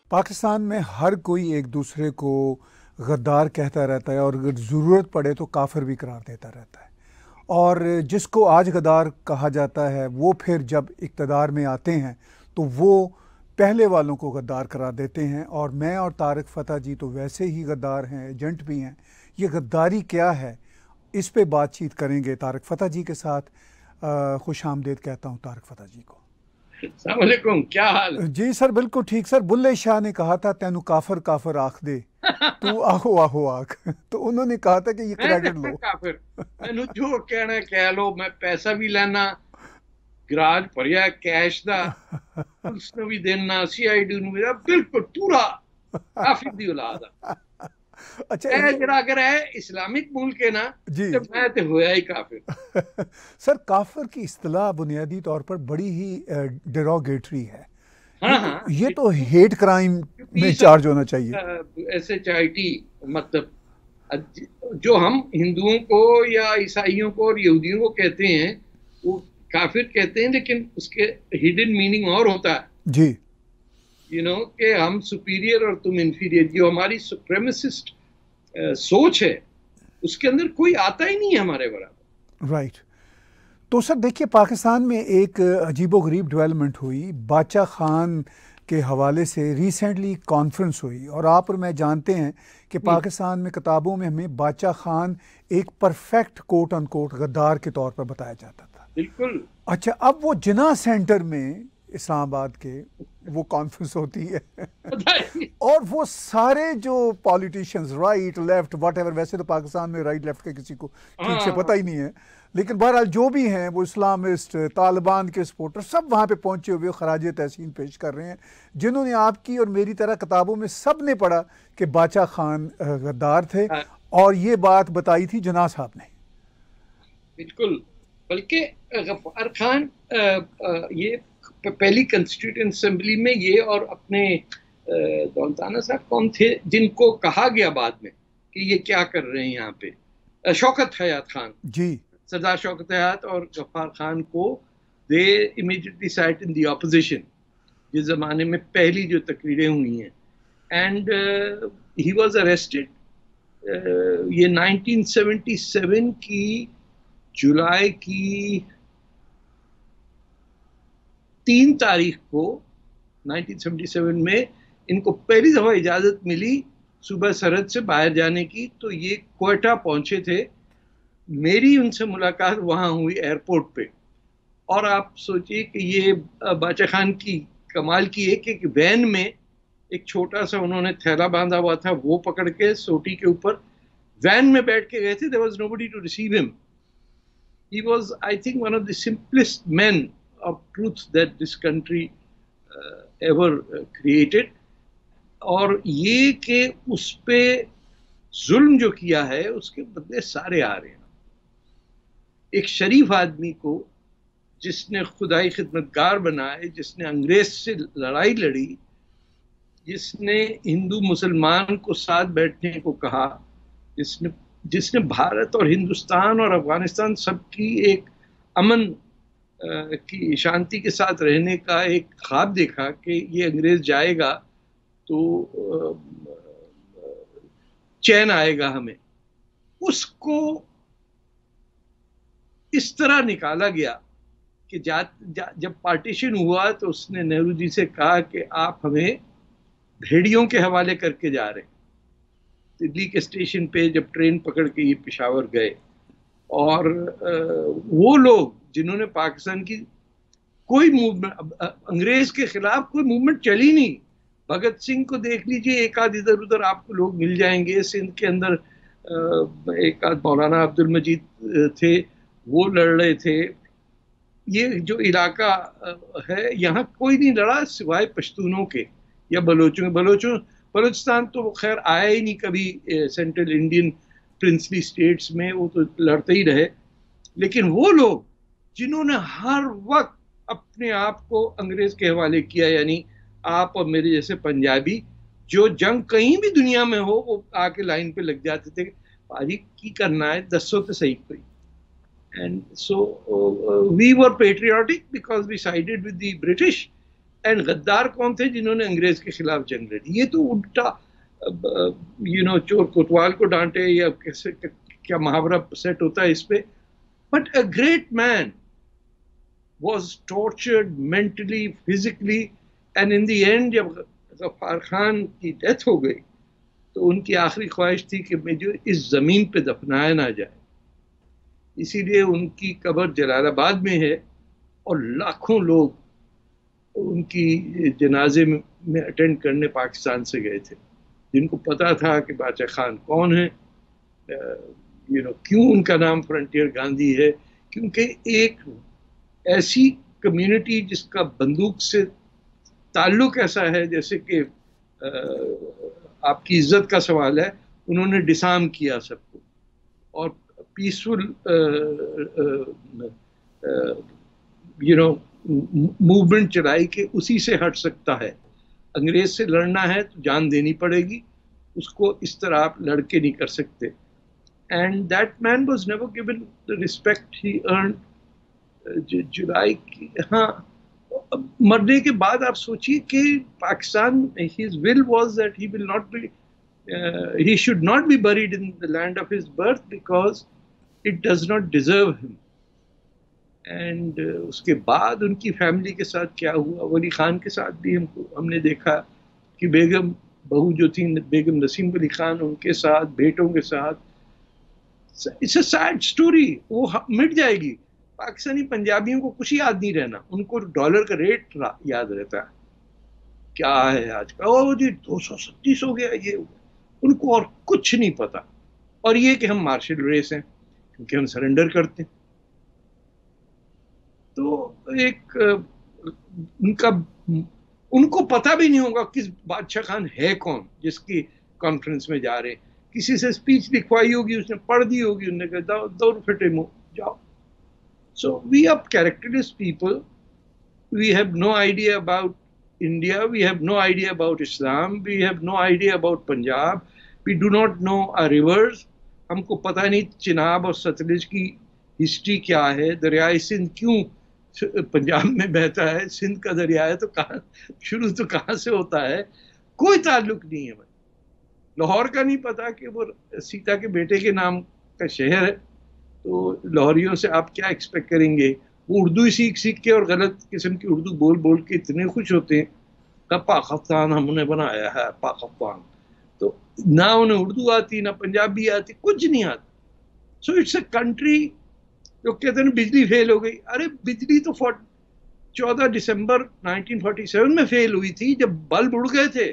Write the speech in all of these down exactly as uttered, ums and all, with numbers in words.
पाकिस्तान में हर कोई एक दूसरे को गद्दार कहता रहता है और अगर ज़रूरत पड़े तो काफिर भी करार देता रहता है। और जिसको आज गद्दार कहा जाता है वो फिर जब इक़्तिदार में आते हैं तो वो पहले वालों को गद्दार करार देते हैं। और मैं और तारिक फ़तह जी तो वैसे ही गद्दार हैं, एजेंट भी हैं। ये गद्दारी क्या है, इस पे बातचीत करेंगे तारिक फ़तह जी के साथ। खुश आमदेद कहता हूँ तारिक फ़तह जी को। अस्सलाम वालेकुम, क्या हाल? जी सर, बिल्कुल ठीक सर। बुल्ले शाह ने कहा था तेनू काफर काफर आख दे, तू आहो आहो आख। तो उन्होंने कहा था कि ये क्रेडिट लो। काफिर मैनू जो कहना कह लो, मैं पैसा भी लेना, गराज भरिया कैश दा, पुलिस नू भी देना, सीआईडी नू भी, बिल्कुल पूरा काफिर दी औलाद आ। अच्छा ए ये जरा अगर है इस्लामिक मुल्क है ना, जी तो मैं तो होया ही काफिर। सर, काफर की इस्तिलाह बुनियादी तौर पर बड़ी ही डेरोगेटरी है। ये हाँ तो हाँ, ये तो हेट क्राइम में चार्ज होना चाहिए। एस एच आई टी, मतलब जो हम हिंदुओं को या ईसाइयों को और यहूदियों को कहते हैं वो काफिर कहते हैं, लेकिन उसके हिडन मीनिंग और होता है जी। यू नो कि हम सुपीरियर और तुम इंफीरियर। जो हमारी सुप्रेमिसिस्ट सोच है उसके अंदर कोई आता ही नहीं है हमारे बराबर। Right right. तो सर देखिए, पाकिस्तान में एक अजीबोगरीब डेवलपमेंट हुई बादशाह खान के हवाले से। रिसेंटली कॉन्फ्रेंस हुई और आप और मैं जानते हैं कि पाकिस्तान में किताबों में हमें बादशाह खान एक परफेक्ट कोट अनकोट गद्दार के तौर पर बताया जाता था। बिल्कुल। अच्छा, अब वो जिना सेंटर में इस्लामाबाद के वो कॉन्फ्रेंस होती है और वो सारे जो politicians, right left whatever, वैसे तो पाकिस्तान में राइट लेफ्ट के किसी को ठीक से पता ही नहीं है, लेकिन बहरहाल जो भी हैं वो इस्लामिस्ट, तालिबान के सपोर्टर, सब वहाँ पे पहुँचे हुए खराज तहसीन पेश कर रहे हैं, जिन्होंने आपकी और मेरी तरह किताबों में सब ने पढ़ा कि बादशाह खान गद्दार थे। और ये बात बताई थी जिना साहब ने। बिल्कुल, बल्कि गफ्फार खान आ, आ, ये पहली कॉन्स्टिट्यूएंट असेंबली में ये और अपने दौलताना साहब कौन थे जिनको कहा गया बाद में कि ये क्या कर रहे हैं यहाँ पे, शौकत हयात खान जी, सरदार शौकत हयात और गफ्फार खान को they immediately sided in the opposition, जिस जमाने में पहली जो तकरीरें हुई हैं। And he was arrested. ये नाइनटीन सेवेंटी सेवन की जुलाई की तीन तारीख को नाइनटीन सेवेंटी सेवन में इनको पहली दफा इजाजत मिली सुबह सरहद से बाहर जाने की, तो ये क्वेटा पहुंचे थे। मेरी उनसे मुलाकात वहां हुई एयरपोर्ट पे। और आप सोचिए कि ये बादशाह खान की कमाल की एक एक वैन में एक छोटा सा उन्होंने थैला बांधा हुआ था, वो पकड़ के सोटी के ऊपर वैन में बैठ के गए थे। There was nobody to receive him. He was, I think, one of the simplest man of truth that this country uh, ever uh, created। और ये कि उस पे जुल्म जो किया है उसके बदले सारे आ रहे हैं। एक शरीफ आदमी को जिसने खुदाई खिदमतगार बनाए, जिसने अंग्रेज से लड़ाई लड़ी, जिसने हिंदू मुसलमान को साथ बैठने को कहा, जिसने जिसने भारत और हिंदुस्तान और अफगानिस्तान सबकी एक अमन की शांति के साथ रहने का एक ख्वाब देखा कि ये अंग्रेज जाएगा तो चैन आएगा हमें, उसको इस तरह निकाला गया कि जा, जा, जब पार्टीशन हुआ तो उसने नेहरू जी से कहा कि आप हमें भेड़ियों के हवाले करके जा रहे हैं। दिल्ली के स्टेशन पे जब ट्रेन पकड़ के ये पेशावर गए, और वो लोग जिन्होंने पाकिस्तान की कोई मूवमेंट, अंग्रेज के खिलाफ कोई मूवमेंट चली नहीं। भगत सिंह को देख लीजिए, एक आध इधर उधर आपको लोग मिल जाएंगे। सिंध के अंदर एक आध मौलाना अब्दुल मजीद थे, वो लड़ रहे थे। ये जो इलाका है यहाँ कोई नहीं लड़ा सिवाय पश्तूनों के या बलोचों बलोचों बलोचिस्तान तो खैर आया ही नहीं कभी सेंट्रल इंडियन प्रिंसली स्टेट्स में, वो तो लड़ते ही रहे। लेकिन वो लोग जिन्होंने हर वक्त अपने आप को अंग्रेज के हवाले किया, यानी आप और मेरे जैसे पंजाबी, जो जंग कहीं भी दुनिया में हो वो आके लाइन पे लग जाते थे, पाजी की करना है, दसो तो सही कोई। And so we were patriotic because we sided with the British, and गद्दार कौन थे जिन्होंने अंग्रेज के खिलाफ जंग लड़ी। ये तो उल्टा यू नो चोर कोतवाल को डांटे या कैसे क्या मुहावरा सेट होता है इस पे। But a great man was tortured mentally, physically, and in the end जब गफ्फार खान की डेथ हो गई तो उनकी आखिरी ख्वाहिश थी कि मुझे इस जमीन पे दफनाया ना जाए, इसीलिए उनकी कब्र जलालाबाद में है और लाखों लोग उनकी जनाजे में अटेंड करने पाकिस्तान से गए थे, जिनको पता था कि बादशाह खान कौन है, यू नो क्यों उनका नाम फ्रंटियर गांधी है, क्योंकि एक ऐसी कम्युनिटी जिसका बंदूक से ताल्लुक ऐसा है जैसे कि आपकी इज्जत का सवाल है, उन्होंने डिसार्म किया सबको और पीसफुल यू नो मूवमेंट चलाई कि उसी से हट सकता है। अंग्रेज से लड़ना है तो जान देनी पड़ेगी, उसको इस तरह आप लड़के नहीं कर सकते। And that man was never given the respect he earned. जुलाई की हाँ मरने के बाद आप सोचिए कि Pakistan, his will was that he will not be he should not be buried in the land of his birth because it does not deserve him. And उसके बाद उनकी फैमिली के साथ क्या हुआ, वली खान के साथ भी हमको हमने देखा कि बेगम बहू जो थी बेगम नसीम वली खान, उनके साथ बेटों के साथ, इट्स अ सैड स्टोरी। वो मिट जाएगी। पाकिस्तानी पंजाबियों को कुछ याद नहीं रहना, उनको डॉलर का रेट याद रहता है क्या है आज का, ओ जी दो सौ सत्तीस हो गया ये, उनको और कुछ नहीं पता। और ये कि हम मार्शल रेस हैं क्योंकि हम सरेंडर करते हैं। तो एक उनका उनको पता भी नहीं होगा किस बादशाह खान है कौन जिसकी कॉन्फ्रेंस में जा रहे हैं। किसी से स्पीच लिखवाई होगी, उसने पढ़ दी होगी, उन्होंने कहा दौड़ फटे मुंह जाओ। So we are characterless people. We have no idea about India. We have no idea about Islam. We have no idea about Punjab. We do not know our rivers. हमको पता नहीं चिनाब और सतलुज की हिस्ट्री क्या है, दरियाए सिंध क्यों पंजाब में बहता है, सिंध का दरिया है तो कहाँ शुरू तो कहाँ से होता है, कोई ताल्लुक नहीं है। लाहौर का नहीं पता कि वो सीता के बेटे के नाम का शहर है, तो लाहौरियों से आप क्या एक्सपेक्ट करेंगे। वो उर्दू ही सीख सीख के और गलत किस्म की उर्दू बोल बोल के इतने खुश होते हैं कि पाकिस्तान हमने बनाया है पाकिस्तान, तो ना उन्हें उर्दू आती ना पंजाबी आती, कुछ नहीं आता। सो इट्स अ कंट्री जो कहते हैं बिजली फेल हो गई। अरे बिजली तो चौदह दिसंबर नाइनटीन फोर्टी सेवन में फेल हुई थी जब बल्ब उड़ गए थे।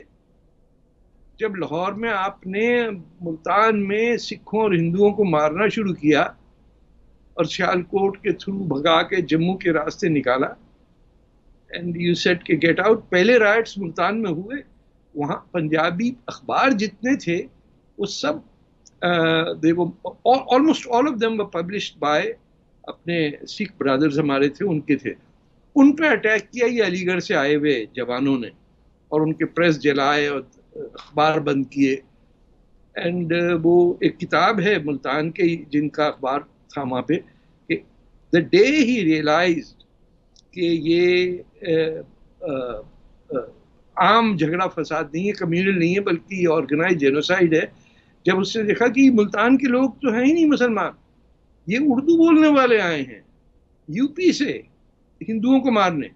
जब लाहौर में आपने मुल्तान में सिखों और हिंदुओं को मारना शुरू किया और सियालकोट के थ्रू भगा के जम्मू के रास्ते निकाला, एंड यू सेड के गेट आउट। पहले राइट्स मुल्तान में हुए, वहाँ पंजाबी अखबार जितने थे वो सब दे वो almost all of them were published by अपने सिख ब्रदर्स हमारे थे, उनके थे। उन पे अटैक किया ये अलीगढ़ से आए हुए जवानों ने और उनके प्रेस जलाए और अखबार बंद किए। एंड वो एक किताब है मुल्तान के जिनका अखबार था वहाँ पे कि द डे ही रियलाइज्ड कि ये आ, आ, आ, आम झगड़ा फसाद नहीं है, कम्युनल नहीं है, बल्कि ये ऑर्गेनाइज जेनोसाइड है। जब उसने देखा कि मुल्तान के लोग तो हैं ही नहीं मुसलमान, ये उर्दू बोलने वाले आए हैं यूपी से हिंदुओं को मारने,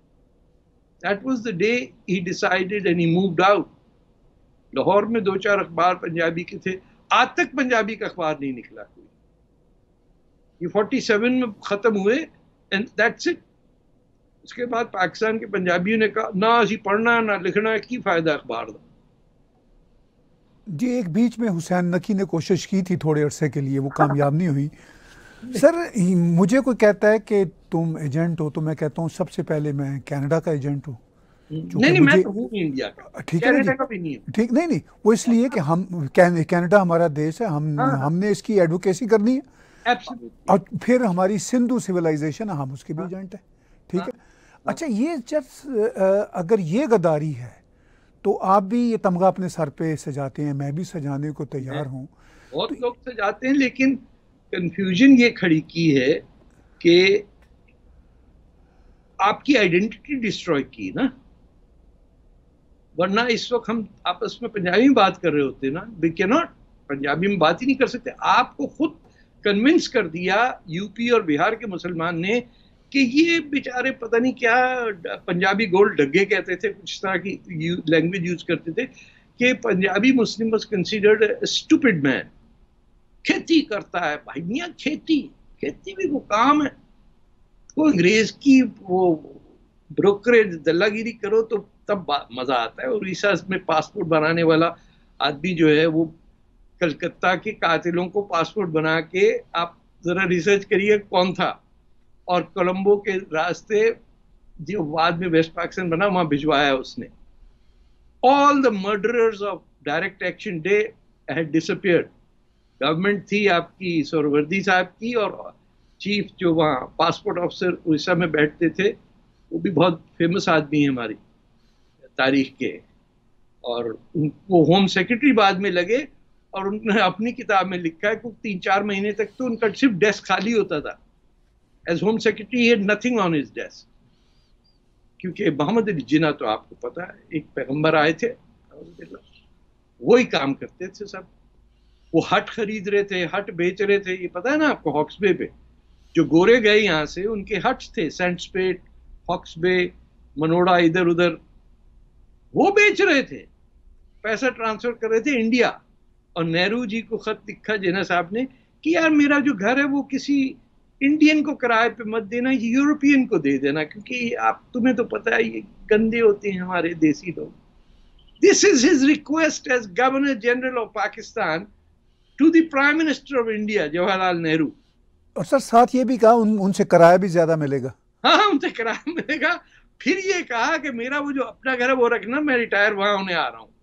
that was the day he decided and he moved out. Lahore में दो चार अखबार पंजाबी के थे, आज तक पंजाबी का अखबार नहीं निकला कोई। ये फोर्टी सेवन में खत्म हुए एंड दैट्स इट। उसके बाद पाकिस्तान के पंजाबियों ने कहा ना असी पढ़ना ना लिखना, की फायदा अखबार का। जी एक बीच में हुसैन नकी ने कोशिश की थी थोड़े अरसे के लिए, वो कामयाब नहीं हुई। सर मुझे कोई कहता है कि तुम एजेंट हो, तो मैं कहता हूँ सबसे पहले मैं कनाडा का एजेंट हूँ। नहीं नहीं मैं तो हूँ इंडिया का। ठीक है नहीं ठीक नहीं नहीं वो इसलिए कि हम कनाडा हमारा देश है, हम हाँ, हमने इसकी एडवोकेसी करनी है। Absolutely. और फिर हमारी सिंधु सिविलाइजेशन, हम उसके भी एजेंट है। ठीक है। अच्छा ये जब अगर ये गद्दारी है तो आप भी ये तमगा अपने सर पे सजाते हैं, मैं भी सजाने को तैयार हूँ। बहुत तो, लोग सजाते हैं, लेकिन कंफ्यूजन ये खड़ी की है कि आपकी आइडेंटिटी डिस्ट्रॉय की ना। वरना इस वक्त हम आपस में पंजाबी में बात कर रहे होते ना, वी कैन नॉट, पंजाबी में बात ही नहीं कर सकते। आपको खुद कन्विंस कर दिया यूपी और बिहार के मुसलमान ने कि ये बेचारे पता नहीं क्या पंजाबी गोल डग्गे कहते थे, कुछ तरह की लैंग्वेज यूज करते थे, कि Punjabi Muslim was considered stupid man. खेती करता है भाई मियां, खेती खेती भी वो काम है, वो अंग्रेज की वो ब्रोकरेज दल्लागिरी करो तो तब मजा आता है। और उड़ीसा में पासपोर्ट बनाने वाला आदमी जो है वो कलकत्ता के कातिलों को पासपोर्ट बना के, आप जरा रिसर्च करिए कौन था, और कोलंबो के रास्ते जो बाद में वेस्ट पाकिस्तान बना वहां भिजवाया उसने। All the murderers of direct action day had disappeared. Government थी आपकी सोहरावर्दी साहब की, और चीफ जो वहाँ पासपोर्ट ऑफिसर उड़ीसा में बैठते थे वो भी बहुत फेमस आदमी है हमारी तारीख के, और उनको होम सेक्रेटरी बाद में लगे, और उन्होंने अपनी किताब में लिखा है कि तीन चार महीने तक तो उनका सिर्फ डेस्क खाली होता था। As home secretary he had nothing on his desk, क्योंकि मोहम्मद अली जिन्ना तो आपको पता है एक पैगंबर आए थे, वो ही काम करते थे सब। वो हट खरीद रहे थे, हट बेच रहे थे, ये पता है ना आपको, हॉक्स बे पे जो गोरे गए यहाँ से उनके हट्स थे, Sandspit, Hawke's Bay, Manora, इधर उधर, वो बेच रहे थे, पैसा ट्रांसफर कर रहे थे इंडिया। और नेहरू जी को खत लिखा जिन्ना साहब ने कि यार मेरा जो घर है वो किसी इंडियन को किराए पे मत देना, यूरोपियन को दे देना, क्योंकि आप तुम्हें तो पता है ये गंदे होते हैं हमारे देसी लोग। This is his request as governor general of Pakistan to the prime minister of India Jawaharlal Nehru. और सर साथ ये भी कहा उन, उनसे किराया भी ज्यादा मिलेगा। हाँ, उनसे किराया मिलेगा। फिर ये कहा कि मेरा वो जो अपना घर है वो रखना, मैं रिटायर वहां होने आ रहा हूँ।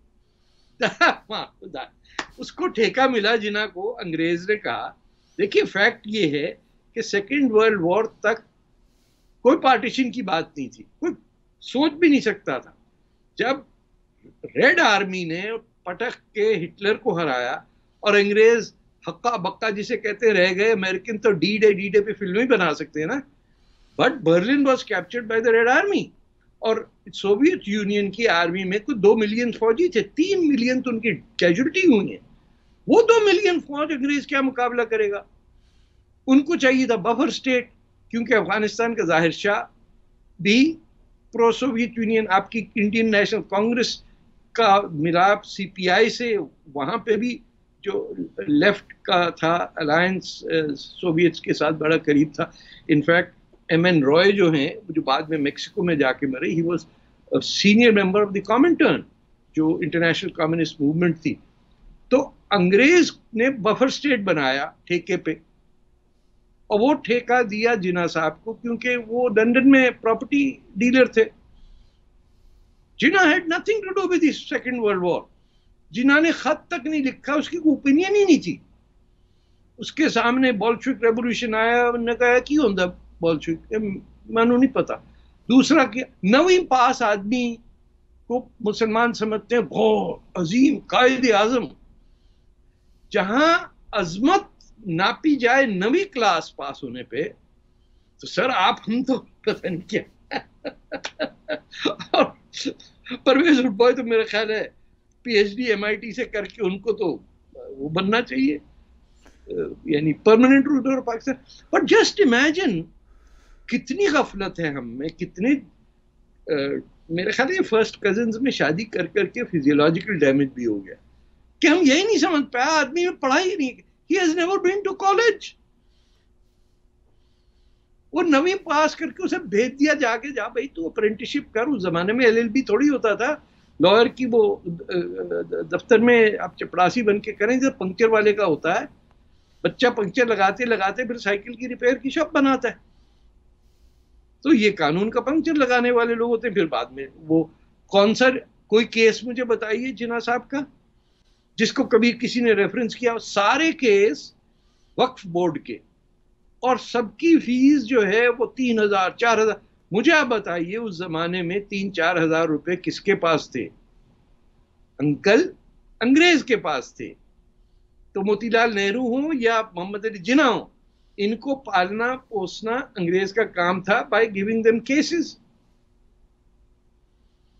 उसको ठेका मिला जिन्ना को। अंग्रेज ने कहा, देखिए फैक्ट ये है कि सेकेंड वर्ल्ड वॉर तक कोई पार्टीशन की बात नहीं थी, कोई सोच भी नहीं सकता था। जब रेड आर्मी ने पटक के हिटलर को हराया और अंग्रेज हक्का बक्का जिसे कहते रह गए, अमेरिकन तो डी डे डी डे पे फिल्में बना सकते हैं ना, but Berlin was captured by the Red Army. और सोवियत यूनियन की आर्मी में कुछ दो मिलियन फौजी थे, तीन मिलियन तो उनकी कैजुअल्टी हुई है। वो दो मिलियन फौज अंग्रेज क्या मुकाबला करेगा? उनको चाहिए था बफर स्टेट, क्योंकि अफगानिस्तान का जाहिर शाह भी प्रो सोवियत यूनियन, आपकी इंडियन नेशनल कांग्रेस का मिलाप सीपीआई से, वहां पे भी जो लेफ्ट का था अलायंस सोवियत के साथ बड़ा करीब था। इनफैक्ट एम एन रॉय जो हैं, जो बाद में मेक्सिको में जाके मरे, he was senior member of the Comintern, जो इंटरनेशनल कम्युनिस्ट मूवमेंट थी। तो अंग्रेज ने बफर स्टेट बनाया ठेके पे, और वो ठेका दिया जिन्ना साहब को, क्योंकि वो लंदन में प्रॉपर्टी डीलर थे। Jinnah had nothing to do with the second world war. Jinnah ने खत तक नहीं लिखा, उसकी ओपिनियन ही नहीं थी। उसके सामने बोल्शेविक रेवोल्यूशन आया, उन्होंने कहा की होता बोल्शेविक, मैनू नहीं पता। दूसरा क्या, नवी पास आदमी को मुसलमान समझते हैं बहुत अजीम कायदे आजम। जहां अजमत नापी जाए नवी क्लास पास होने पे, तो सर आप हम तो पता नहीं क्या। और परवेज बॉय तो मेरा ख्याल है पीएचडी एमआईटी से करके उनको तो वो बनना चाहिए, यानी permanent ruler of Pakistan. But just imagine कितनी गफलत है हम में, कितने uh, मेरे ख्याल है फर्स्ट कजिन्स में शादी कर करके फिजियोलॉजिकल डैमेज भी हो गया कि हम यही नहीं समझ पाया, आदमी में पढ़ाई ही नहीं, he has never been to college। वो नवी पास करके उसे भेज दिया जाके, जा भाई तू अप्रेंटिसशिप कर। उस जमाने में एलएलबी थोड़ी होता था, लॉयर की वो दफ्तर में आप चपरासी बन के करें, जब पंक्चर वाले का होता है, बच्चा पंक्चर लगाते लगाते फिर साइकिल की रिपेयर की शॉप बनाता है। तो ये कानून का पंक्चर लगाने वाले लोग होते हैं। फिर बाद में वो कौन सा, कोई केस मुझे बताइए जिन्ना साहब का जिसको कभी किसी ने रेफरेंस किया? सारे केस वक्फ बोर्ड के, और सबकी फीस जो है वो तीन हजार चार हजार। मुझे आप बताइए उस जमाने में तीन चार हजार रुपए किसके पास थे? अंकल अंग्रेज के पास थे। तो मोतीलाल नेहरू हो या मोहम्मद अली जिन्ना हो, इनको पालना पोसना अंग्रेज का काम था, बाय गिविंग देम केसेस।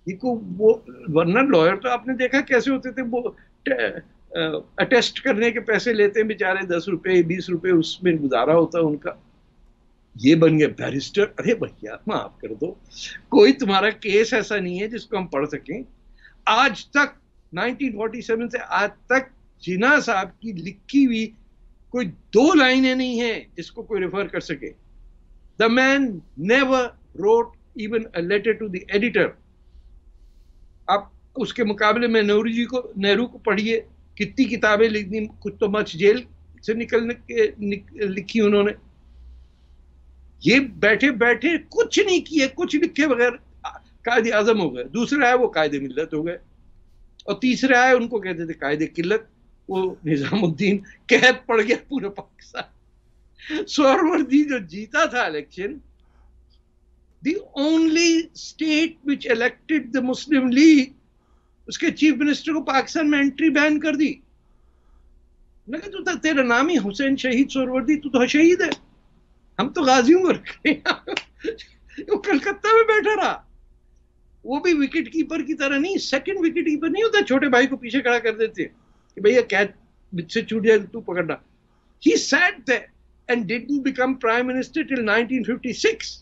को वो, वरना लॉयर तो आपने देखा कैसे होते थे, वो अटेस्ट करने के पैसे लेते हैं बेचारे, दस रुपए बीस रुपए, उसमें गुजारा होता है उनका। ये बन गए बैरिस्टर। अरे भैया माफ कर दो, कोई तुम्हारा केस ऐसा नहीं है जिसको हम पढ़ सकें। आज तक नाइनटीन फोर्टी सेवन से आज तक जिन्ना साहब की लिखी हुई कोई दो लाइनें नहीं है जिसको कोई रेफर कर सके। The man never wrote even a letter to the editor. आप उसके मुकाबले में नेहरू जी को, नेहरू को पढ़िए, कितनी किताबें लिख दी, कुछ तो मच जेल से निकलने के निक, लिखी उन्होंने। ये बैठे बैठे कुछ नहीं किए, कुछ लिखे बगैर कायदे आजम हो गए। दूसरे आए वो कायदे मिल्लत हो गए, और तीसरे आए उनको कहते थे कायदे किल्लत, वो निजामुद्दीन कैद पड़ गया पूरे पाकिस्तान। सोहरावर्दी जो जीता था election, the only state which elected the Muslim League, उसके चीफ मिनिस्टर को पाकिस्तान में एंट्री बैन कर दी। मैं कहता तो तेरा नाम ही हुसैन शहीद सोहरावर्दी, तू तो शहीद है, हम तो गाजियों को रखे। वो कलकत्ता में बैठा रहा, वो भी विकेट कीपर की तरह नहीं, सेकंड विकेट कीपर नहीं होता, छोटे भाई को पीछे खड़ा कर देते कि भैया कैच मुझसे छूट जाए तू पकड़ना। He sat there and didn't become prime minister till nineteen fifty six,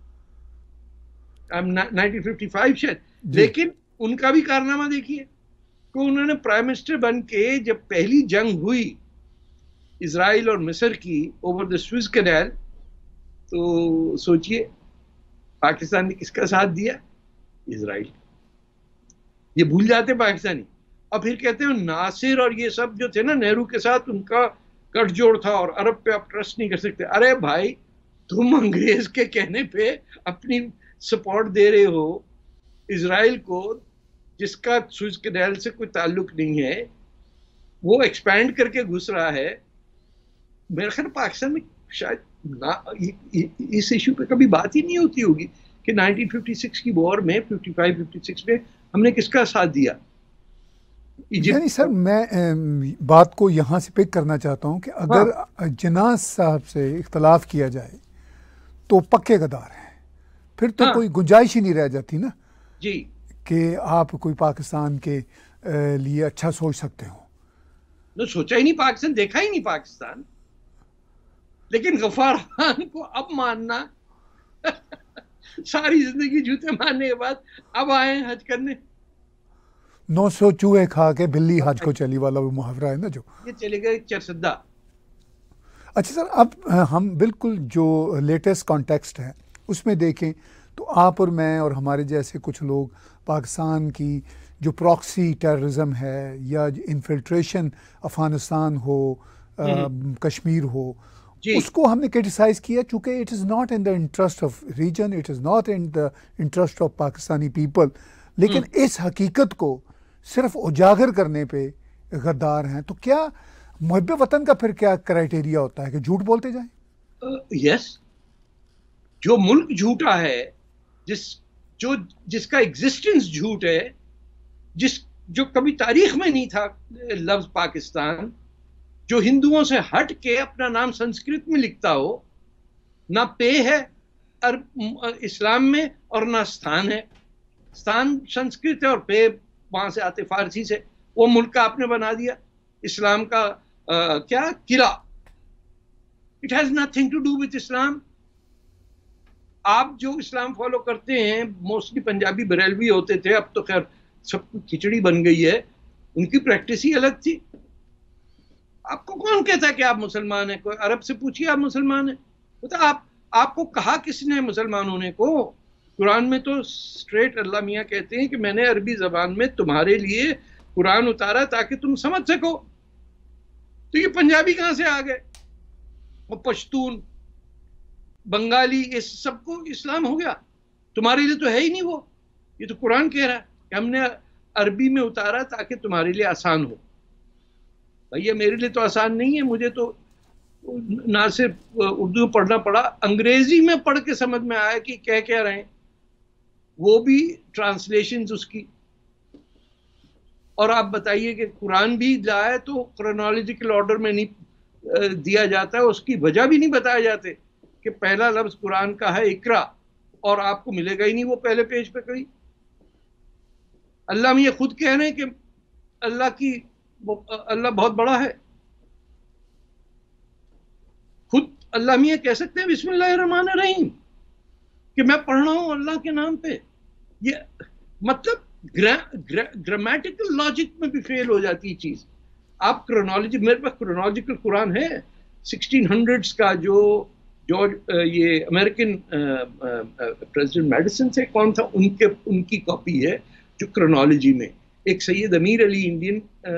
nineteen fifty five शायद। लेकिन उनका भी कारनामा देखिए कि उन्होंने प्राइम मिनिस्टर बन के, जब पहली जंग हुई इजराइल और मिस्र की ओवर द स्विस कैनाल, तो सोचिए पाकिस्तान ने किसका साथ दिया? इजराइल। ये भूल जाते पाकिस्तानी, और फिर कहते हैं नासिर और ये सब जो थे ना नेहरू के साथ, उनका गठजोड़ था और अरब पे आप ट्रस्ट नहीं कर सकते। अरे भाई, तुम अंग्रेज के कहने पे अपनी सपोर्ट दे रहे हो इजराइल को, जिसका सुएज कैनाल से कोई ताल्लुक नहीं है, वो एक्सपैंड करके घुस रहा है। मेरे ख्याल पाकिस्तान में शायद ना इस इशू पे कभी बात ही नहीं होती होगी कि नाइनटीन फिफ्टी सिक्स की वॉर में, फिफ्टी फाइव फिफ्टी सिक्स में हमने किसका साथ दिया। यानी सर मैं बात को यहाँ से पिक करना चाहता हूँ कि अगर हाँ। जिन्ना साहब से इख्तलाफ किया जाए तो पक्के गद्दार हैं, फिर तो हाँ। कोई गुंजाइश ही नहीं रह जाती ना जी कि आप कोई पाकिस्तान के लिए अच्छा सोच सकते हो। तो सोचा ही नहीं पाकिस्तान, देखा ही नहीं पाकिस्तान। लेकिन गफ्फार खान को अब मानना सारी जिंदगी जूते मारने के बाद अब आए हज करने। नौ सौ चूहे खा के बिल्ली हज को चली वाला वो मुहावरा है ना, जो ये चले गए चरसद्दा। अच्छा सर, अब हम बिल्कुल जो लेटेस्ट कॉन्टेक्स्ट है उसमें देखें तो आप और मैं और हमारे जैसे कुछ लोग पाकिस्तान की जो प्रॉक्सी टेररिज्म है या इन्फिल्ट्रेशन अफगानिस्तान हो, कश्मीर हो, उसको हमने क्रिटिसाइज किया चूँकि it is not in the interest of reason, it is not in the interest of Pakistani people. लेकिन इस हकीकत को सिर्फ उजागर करने पे गद्दार हैं। तो क्या मुहब्बे वतन का फिर क्या क्राइटेरिया होता है कि झूठ बोलते जाएं? Yes uh, yes. जो मुल्क झूठा है, जिस जो जिसका एग्जिस्टेंस झूठ है, जिस जो कभी तारीख में नहीं था लफ्ज पाकिस्तान, जो हिंदुओं से हट के अपना नाम संस्कृत में लिखता हो, ना पे है और इस्लाम में और ना स्थान है। स्थान संस्कृत है और पे वहां से आते फारसी से। वो मुल्क का आपने बना दिया इस्लाम का आ, क्या किला। It has nothing to do with Islam. आप जो इस्लाम फॉलो करते हैं, मोस्टली पंजाबी बरेलवी होते थे, अब तो खैर सब खिचड़ी बन गई है, उनकी प्रैक्टिस ही अलग थी। आपको कौन कहता है कि आप मुसलमान हैं? कोई अरब से पूछिए आप मुसलमान हैं, तो आप आपको कहा किसने मुसलमान होने को? कुरान में तो स्ट्रेट अल्लाह मियाँ कहते हैं कि मैंने अरबी जबान में तुम्हारे लिए कुरान उतारा ताकि तुम समझ सको। तो ये पंजाबी कहां से आ गए? और पश्तून, बंगाली, इस सबको इस्लाम हो गया। तुम्हारे लिए तो है ही नहीं वो। ये तो कुरान कह रहा है कि हमने अरबी में उतारा ताकि तुम्हारे लिए आसान हो। भैया मेरे लिए तो आसान नहीं है, मुझे तो ना सिर्फ उर्दू पढ़ना पड़ा, अंग्रेजी में पढ़ के समझ में आया कि कह क्या रहे हैं, वो भी ट्रांसलेशंस उसकी। और आप बताइए कि कुरान भी लाए तो क्रोनोलॉजिकल ऑर्डर में नहीं दिया जाता है, उसकी वजह भी नहीं बताए जाते कि पहला लफ्ज कुरान का है इकरा, और आपको मिलेगा ही नहीं वो पहले पेज पे कहीं। अल्लाह में ये खुद कह रहे हैं कि अल्लाह की अल्लाह बहुत बड़ा है। खुद अल्लाह मियाँ कह सकते हैं बिस्मिल्लाहिर्रहमानिर्रहीम कि मैं पढ़ रहा हूं अल्लाह के नाम पे। ये मतलब ग्रामेटिकल लॉजिक में भी फेल हो जाती है चीज। आप क्रोनोलॉजी, मेरे पास क्रोनोलॉजिकल कुरान है सिक्सटीन हंड्रेड्स का, जो जॉर्ज ये अमेरिकन प्रेसिडेंट मेडिसन से कौन था, उनके उनकी कॉपी है जो क्रोनोलॉजी में। एक सैयद अमीर अली इंडियन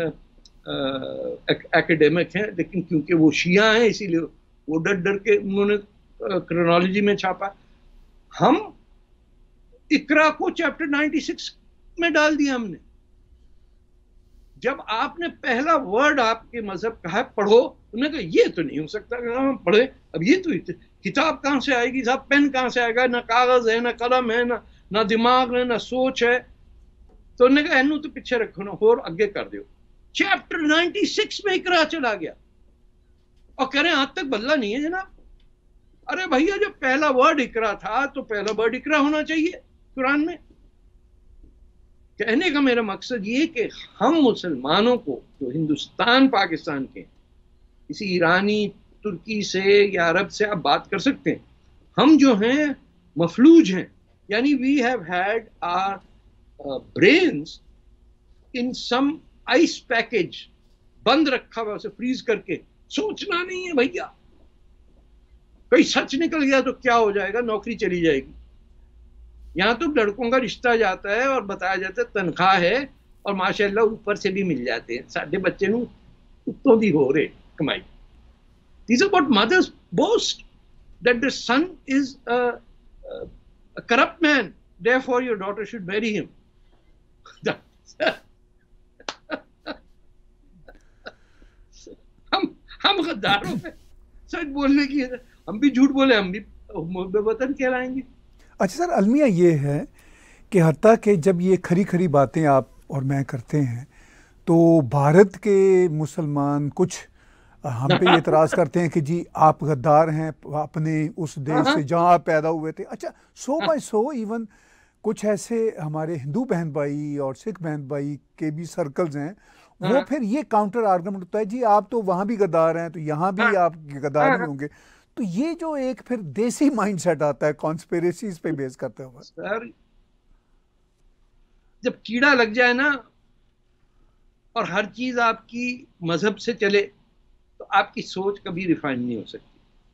एकेडमिक है, लेकिन क्योंकि वो शिया हैं इसीलिए वो डर डर के उन्होंने क्रोनोलॉजी में छापा। हम इकरा को चैप्टर छियानवे में डाल दिया हमने। जब आपने पहला वर्ड आपके मजहब कहा पढ़ो, उन्होंने कहा ये तो नहीं हो सकता कि हम पढ़े। अब ये तो किताब कहां से आएगी साहब, पेन कहां से आएगा, ना कागज है, ना कलम है, ना ना दिमाग है, ना सोच है। तो उन्होंने कहा इनू तो पीछे रखो ना, और आगे कर दो। चैप्टर छियानवे में इकरा चला गया और कह रहे हैं आज तक बदला नहीं है जनाब। अरे भैया जब पहला वर्ड इकरा था तो पहला वर्ड इकरा होना चाहिए कुरान में। कहने का मेरा मकसद ये कि हम मुसलमानों को, जो हिंदुस्तान पाकिस्तान के, किसी ईरानी तुर्की से या अरब से आप बात कर सकते हैं, हम जो हैं मफलूज हैं, यानी we have had our brains in some ice package, बंद रखा हुआ उसे फ्रीज करके। सोचना नहीं है भैया, कहीं सच निकल गया तो क्या हो जाएगा, नौकरी चली जाएगी। यहां तो लड़कों का रिश्ता जाता है और बताया जाता है तनख्वाह है और माशाल्लाह ऊपर से भी मिल जाते हैं। साढ़े बच्चे नू उत्तों दी हो रहे कमाई। These are what mothers boast, that the son is a, a, a corrupt man, therefore your daughter should marry him. हम हम गद्दारों पे सच बोलने की, हम भी झूठ बोले, हम भी वतन कहलाएंगे। अच्छा सर, अलमिया ये है कि हत्ता कि जब ये खरी खरी बातें आप और मैं करते हैं तो भारत के मुसलमान कुछ हम पे ये इतराज़ करते हैं कि जी आप गद्दार हैं अपने उस देश से जहाँ आप पैदा हुए थे। अच्छा, सो बाय सो इवन कुछ ऐसे हमारे हिंदू बहन भाई और सिख बहन भाई के भी सर्कल्स हैं, वो फिर ये काउंटर आर्गुमेंट होता है जी आप तो वहाँ भी गद्दार हैं तो यहाँ भी आप गद्दार ही होंगे। तो ये जो एक फिर देसी माइंडसेट आता है कॉन्स्पिरेसीज पे बेस करते हुए, सर जब कीड़ा लग जाए ना और हर चीज आपकी मजहब से चले तो आपकी सोच कभी रिफाइन नहीं हो सकती।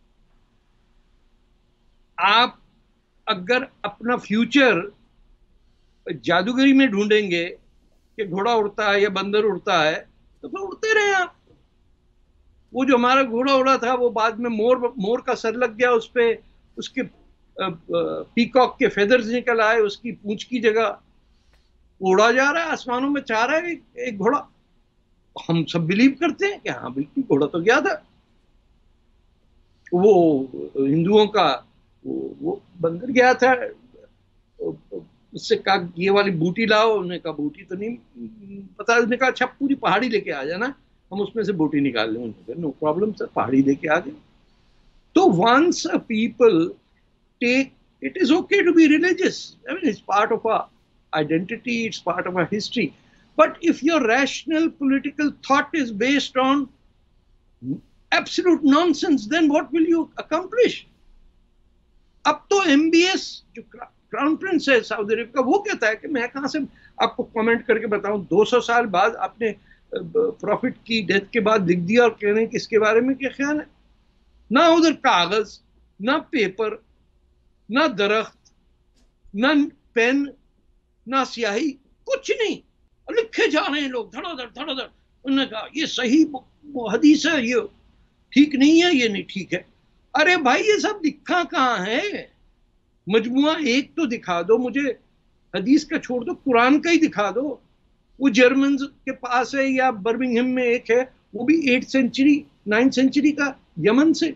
आप अगर अपना फ्यूचर जादूगरी में ढूंढेंगे कि घोड़ा उड़ता है या बंदर उड़ता है तो फिर उड़ते रहे आप। वो जो हमारा घोड़ा उड़ा था वो बाद में मोर मोर का सर लग गया उस पे, उसके पीकॉक के फेदर्स निकल आए उसकी पूंछ की जगह, उड़ा जा रहा है आसमानों में, चाह रहा है एक घोड़ा। हम सब बिलीव करते हैं कि हाँ बिल्कुल घोड़ा तो गया था। वो हिंदुओं का वो, वो बंदर गया था, उससे कहा ये वाली बूटी लाओ, उन्होंने कहा बूटी तो नहीं पता, उसने कहा अच्छा पूरी पहाड़ी लेके आ जाना, हम उसमें से बूटी निकाल लेंगे। नो प्रॉब्लम सर, पहाड़ी लेके आ गए। तो once a people take, it is okay to be religious, I mean it's part of our identity, it's part of our history. But if your rational political thought is based on absolute nonsense, then what will you accomplish? अब तो M B S जो crown prince है Saudi Arabia का, वो कहता है कि मैं कहां से आपको कमेंट करके बताऊं, दो सौ साल बाद आपने प्रॉफिट की डेथ के बाद लिख दिया और कह रहे हैं कि इसके बारे में क्या ख्याल है। ना उधर कागज, ना पेपर, ना दरख्त, ना पेन, ना स्याही, कुछ नहीं, लिखे जा रहे हैं लोग धड़ाधड़ धड़ाधड़। उन्होंने कहा ये सही हदीस है, ये ठीक नहीं है, ये नहीं ठीक है। अरे भाई ये सब लिखा कहाँ है? मजमुआ एक तो दिखा दो मुझे, हदीस का छोड़ दो, कुरान का ही दिखा दो। वो जर्मन के पास है या बर्मिंघम में एक है, वो भी एट सेंचुरी नाइन्थ सेंचुरी का, यमन से।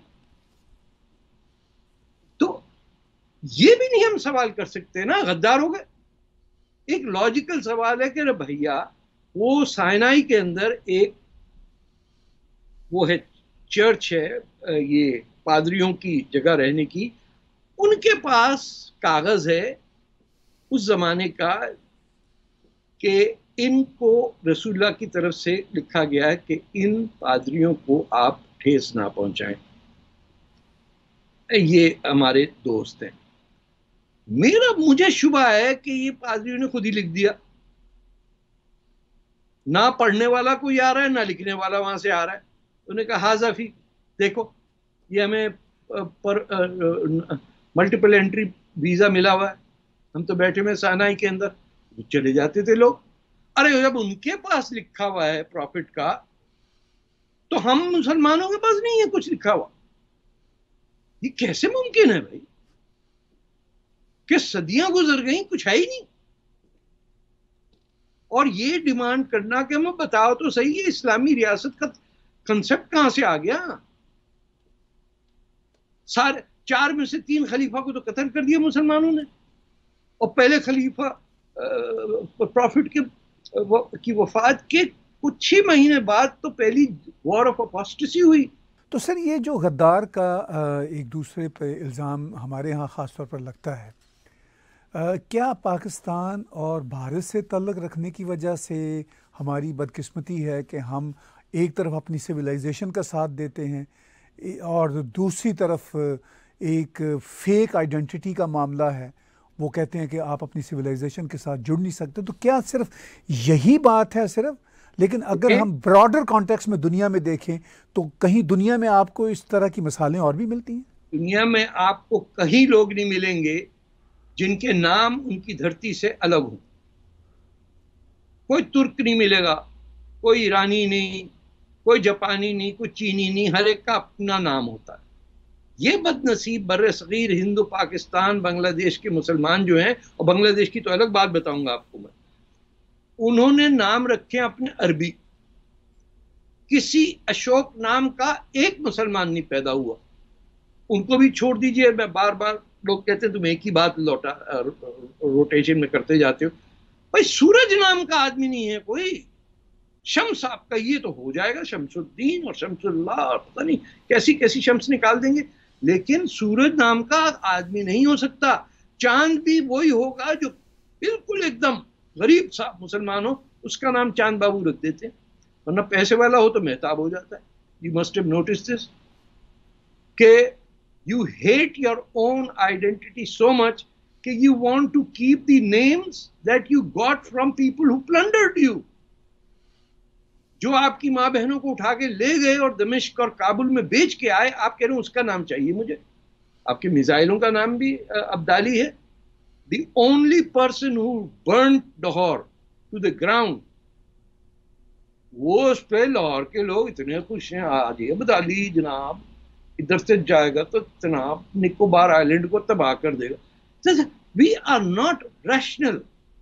तो ये भी नहीं हम सवाल कर सकते ना, गद्दार हो गए। एक लॉजिकल सवाल है कि अरे भैया वो साइनाई के अंदर एक वो है चर्च है, ये पादरियों की जगह रहने की, उनके पास कागज है उस जमाने का कि इनको रसूलुल्लाह की तरफ से लिखा गया है कि इन पादरियों को आप ठेस ना पहुंचाएं। ये हमारे दोस्त हैं। मेरा मुझे शुबा है कि ये पादरियों ने खुद ही लिख दिया। ना पढ़ने वाला कोई आ रहा है, ना लिखने वाला वहां से आ रहा है। उन्होंने कहा हाज़ा फी, देखो ये हमें पर मल्टीपल एंट्री वीजा मिला हुआ है, हम तो बैठे में सानाई के अंदर, चले जाते थे लोग। अरे जब उनके पास लिखा हुआ है प्रॉफिट का, तो हम मुसलमानों के पास नहीं है कुछ लिखा हुआ। ये कैसे मुमकिन है भाई कि सदियां गुजर गई, कुछ है ही नहीं। और ये डिमांड करना कि हमें बताओ तो सही, ये इस्लामी रियासत का कंसेप्ट कहां से आ गया? सारे चार में से तीन खलीफा को तो कत्ल कर दिया मुसलमानों ने, और पहले खलीफा प्रॉफिट के वो, की वफात के कुछ ही महीने बाद तो पहली वॉर ऑफ अपोस्टेसी हुई। तो सर ये जो गद्दार का एक दूसरे पे इल्ज़ाम हमारे यहाँ ख़ास तौर पर लगता है, क्या पाकिस्तान और भारत से तल्लुक़ रखने की वजह से हमारी बदकिस्मती है कि हम एक तरफ अपनी सिविलाइजेशन का साथ देते हैं और दूसरी तरफ एक फेक आइडेंटिटी का मामला है, वो कहते हैं कि आप अपनी सिविलाइजेशन के साथ जुड़ नहीं सकते? तो क्या सिर्फ यही बात है सिर्फ? लेकिन अगर okay. हम ब्रॉडर कॉन्टेक्स्ट में दुनिया में देखें तो कहीं दुनिया में आपको इस तरह की मिसालें और भी मिलती हैं? दुनिया में आपको कहीं लोग नहीं मिलेंगे जिनके नाम उनकी धरती से अलग हो। कोई तुर्क नहीं मिलेगा, कोई ईरानी नहीं, कोई जापानी नहीं, कोई चीनी नहीं, हर एक का अपना नाम होता है। ये बदनसीब बर्र-ए-सग़ीर हिंदू पाकिस्तान बांग्लादेश के मुसलमान जो हैं, और बांग्लादेश की तो अलग बात बताऊंगा आपको मैं, उन्होंने नाम रखे अपने अरबी। किसी अशोक नाम का एक मुसलमान नहीं पैदा हुआ। उनको भी छोड़ दीजिए, मैं बार बार लोग कहते हैं तुम एक ही बात लौटा रोटेशन में करते जाते हो। भाई सूरज नाम का आदमी नहीं है कोई। शम्स आपका ये तो हो जाएगा, शम्सुद्दीन और शम्सुल्लाह और पता नहीं कैसी कैसी शम्स निकाल देंगे, लेकिन सूरज नाम का आदमी नहीं हो सकता। चांद भी वही होगा जो बिल्कुल एकदम गरीब सा मुसलमान हो, उसका नाम चांद बाबू रख देते हैं, वरना पैसे वाला हो तो मेहताब हो जाता है। You must have noticed this के you hate your own identity so much कि you want to keep the names that you got from people who plundered you. जो आपकी माँ बहनों को उठा के ले गए और दमिश्क और काबुल में बेच के आए, आप कह रहे हो उसका नाम चाहिए मुझे। आपके मिसाइलों का नाम भी अब्दाली है। The only person who burnt Lahore to the ground, वो उस पे लाहौर के लोग इतने खुश हैं, आज ये अब्दाली जनाब इधर से जाएगा तो जनाब निकोबार आइलैंड को तबाह कर देगा। We are not rational.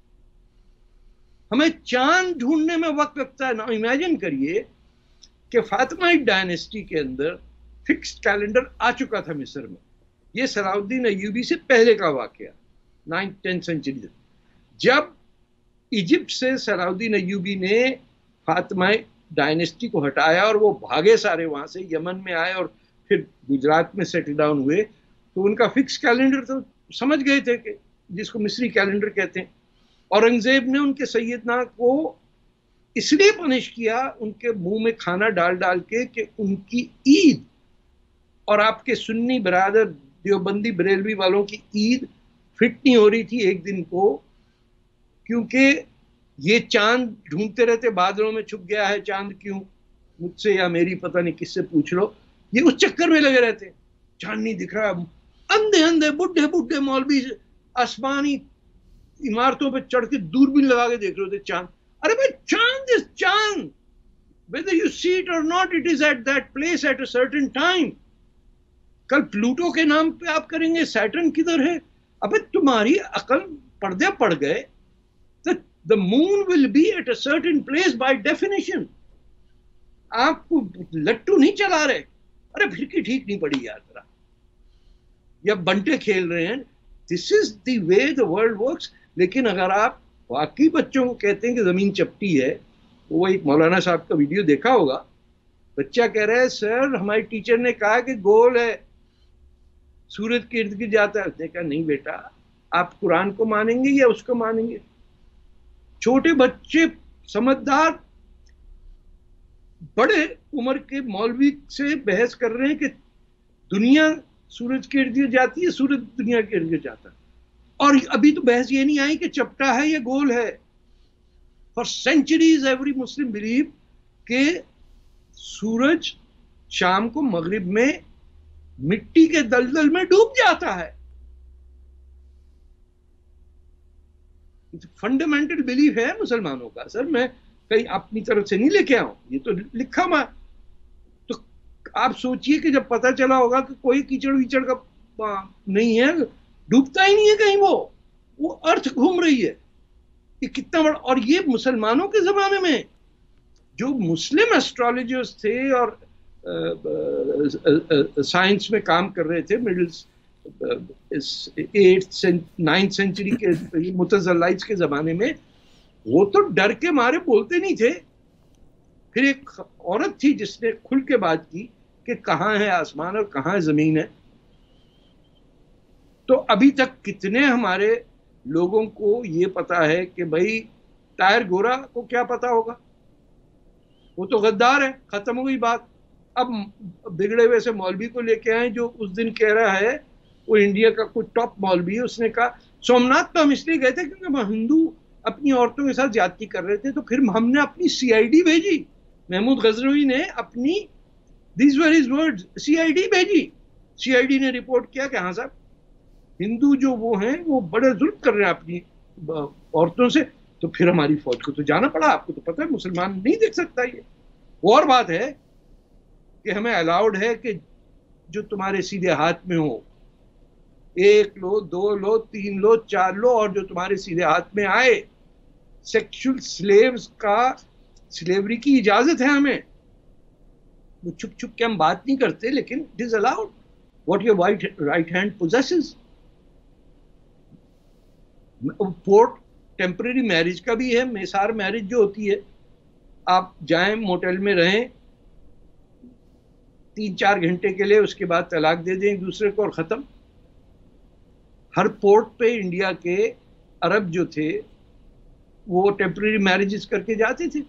हमें चांद ढूंढने में वक्त लगता है ना। इमेजिन करिए कि फातिमाइट डायनेस्टी के अंदर फिक्स्ड कैलेंडर आ चुका था मिस्र में। ये सलाउद्दीन अय्यूबी से पहले का वाकया, नाइन्थ टेंथ सेंचुरी। जब इजिप्ट से सलाउद्दीन अय्यूबी ने फातिमाइट डायनेस्टी को हटाया और वो भागे सारे वहां से, यमन में आए और फिर गुजरात में सेटल डाउन हुए, तो उनका फिक्स कैलेंडर तो समझ गए थे कि जिसको मिस्री कैलेंडर कहते हैं। औरंगजेब ने उनके सैयदना को इसलिए पनिश किया, उनके मुंह में खाना डाल डाल के, कि उनकी ईद और आपके सुन्नी बरादर देवबंदी बरेलवी वालों की ईद फिट नहीं हो रही थी एक दिन को, क्योंकि ये चांद ढूंढते रहते, बादलों में छुप गया है चांद, क्यों, मुझसे या मेरी पता नहीं किससे पूछ लो, ये उस चक्कर में लगे रहते। चांद नहीं दिख रहा, अंधे अंधे बुढ़े बुढ़े मौलवी आसमानी इमारतों पे चढ़ के दूरबीन लगा के देख रहे होते चांद। अरे भाई चांद इज चांद, whether you see it or not, it is at that place at a certain time। कल प्लूटो के नाम पे आप करेंगे, सैटर्न किधर है? अबे तुम्हारी अकल पर्दे पड़ गए। तो the moon will be at a certain place by definition। आपको लट्टू नहीं चला रहे। अरे फिर की ठीक नहीं पड़ी यार जरा, या बंटे खेल रहे हैं। This is the way the world works. लेकिन अगर आप वाकई बच्चों को कहते हैं कि जमीन चपटी है, वो एक मौलाना साहब का वीडियो देखा होगा, बच्चा कह रहा है सर हमारी टीचर ने कहा कि गोल है, सूरज के इर्द गिर्द जाता है। उसने कहा नहीं बेटा, आप कुरान को मानेंगे या उसको मानेंगे? छोटे बच्चे समझदार बड़े उम्र के मौलवी से बहस कर रहे हैं कि दुनिया सूरज के इर्द गिर्द जाती है, सूरज दुनिया के इर्द गिर्द जाता है। और अभी तो बहस ये नहीं आई कि चपटा है या गोल है। For centuries every Muslim believe के सूरज शाम को मगरिब में मिट्टी के दलदल में डूब जाता है। फंडामेंटल बिलीफ है मुसलमानों का। सर मैं कहीं अपनी तरफ से नहीं लेके आऊं, ये तो लिखा हुआ। तो आप सोचिए कि जब पता चला होगा कि कोई कीचड़ वीचड़ का नहीं है, डूबता ही नहीं है कहीं, वो वो अर्थ घूम रही है। ये कितना बड़ा। और ये मुसलमानों के जमाने में जो मुस्लिम एस्ट्रोलॉजर्स थे और साइंस में काम कर रहे थे, मिडिल एट्थ नाइन्थ सेंचुरी के मुतज़ल्लाइट्स के जमाने में, वो तो डर के मारे बोलते नहीं थे। फिर एक औरत थी जिसने खुल के बात की कि कहाँ है आसमान और कहाँ है जमीन है। तो अभी तक कितने हमारे लोगों को ये पता है कि भाई टायर गोरा को क्या पता होगा, वो तो गद्दार है, खत्म हो गई बात। अब बिगड़े हुए से मौलवी को लेके आए जो उस दिन कह रहा है, वो इंडिया का कोई टॉप मौलवी है, उसने कहा सोमनाथ तो हम इसलिए गए थे क्योंकि हम हिंदू अपनी औरतों के साथ ज्यादती कर रहे थे, तो फिर हमने अपनी सीआईडी भेजी। महमूद गजनवी ने अपनी, this were his words, CID भेजी। सीआईडी ने रिपोर्ट किया कि हाँ साहब, हिंदू जो वो हैं वो बड़े जुल्म कर रहे हैं अपनी औरतों से। तो फिर हमारी फौज को तो जाना पड़ा। आपको तो पता है मुसलमान नहीं देख सकता ये। और बात है कि हमें अलाउड है कि जो तुम्हारे सीधे हाथ में हो, एक लो, दो लो, तीन लो, चार लो, और जो तुम्हारे सीधे हाथ में आए, सेक्सुअल स्लेव्स का, स्लेवरी की इजाजत है हमें। वो छुप छुप के हम बात नहीं करते, लेकिन it is allowed what your right right hand possesses. पोर्ट टेम्परेरी मैरिज का भी है। मेसार मैरिज जो होती है, आप जाएं मोटेल में रहें तीन चार घंटे के लिए, उसके बाद तलाक दे दें एक दूसरे को और खत्म। हर पोर्ट पे इंडिया के अरब जो थे वो टेम्परेरी मैरिजेस करके जाते थे।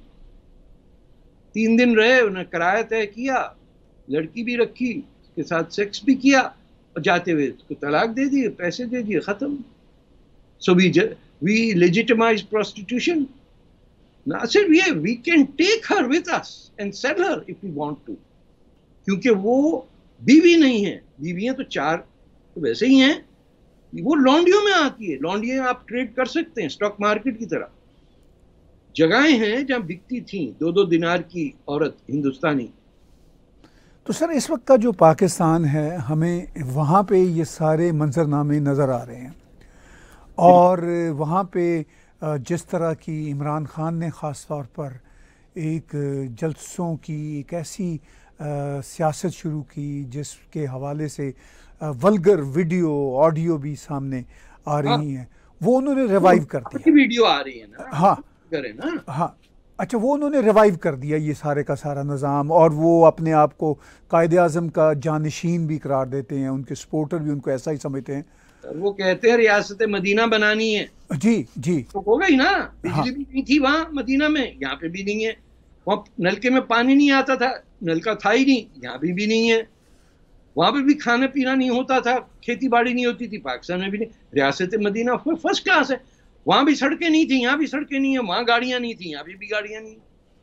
तीन दिन रहे, उन्हें किराया तय किया, लड़की भी रखी, उसके साथ सेक्स भी किया, और जाते हुए उसको तलाक दे दिए, पैसे दे दिए, खत्म। So we we legitimize prostitution. ना सिर्फ ये, we can take her with us and sell her if we want to, क्योंकि वो बीवी नहीं है। बीवियां तो चार तो वैसे ही हैं, वो लॉन्डियों में आती है। लॉन्डियां आप ट्रेड कर सकते हैं स्टॉक मार्केट की तरह। जगहें हैं जहां बिकती थी दो दो दिनार की औरत हिंदुस्तानी। तो सर इस वक्त का जो पाकिस्तान है, हमें वहाँ पे ये सारे मंजरनामे नज़र आ रहे हैं, और वहाँ पे जिस तरह की इमरान खान ने ख़ास तौर पर एक जलसों की एक ऐसी सियासत शुरू की जिसके हवाले से वल्गर वीडियो ऑडियो भी सामने आ रही हैं, वो उन्होंने रिवाइव कर दिया। वीडियो आ रही है ना, हाँ करे ना, हाँ अच्छा, वो उन्होंने रिवाइव कर दिया ये सारे का सारा निज़ाम, और वो अपने आप को कायदे आज़म का जानशीन भी करार देते हैं, उनके सपोर्टर भी उनको ऐसा ही समझते हैं। वो कहते हैं रियासत मदीना बनानी है। जी जी, तो हो गई ना, बिजली हाँ। भी नहीं थी वहाँ मदीना में, यहाँ पे भी नहीं है। वहाँ नलके में पानी नहीं आता था, नलका था ही नहीं, यहाँ भी, भी नहीं है। वहाँ पे भी खाना पीना नहीं होता था, खेती बाड़ी नहीं होती थी, पाकिस्तान में भी नहीं। रियासत मदीना फर्स्ट क्लास है। वहाँ भी सड़कें नहीं थी, यहाँ भी सड़कें नहीं है। वहाँ गाड़ियाँ नहीं थी, यहाँ भी, भी गाड़ियाँ नहीं।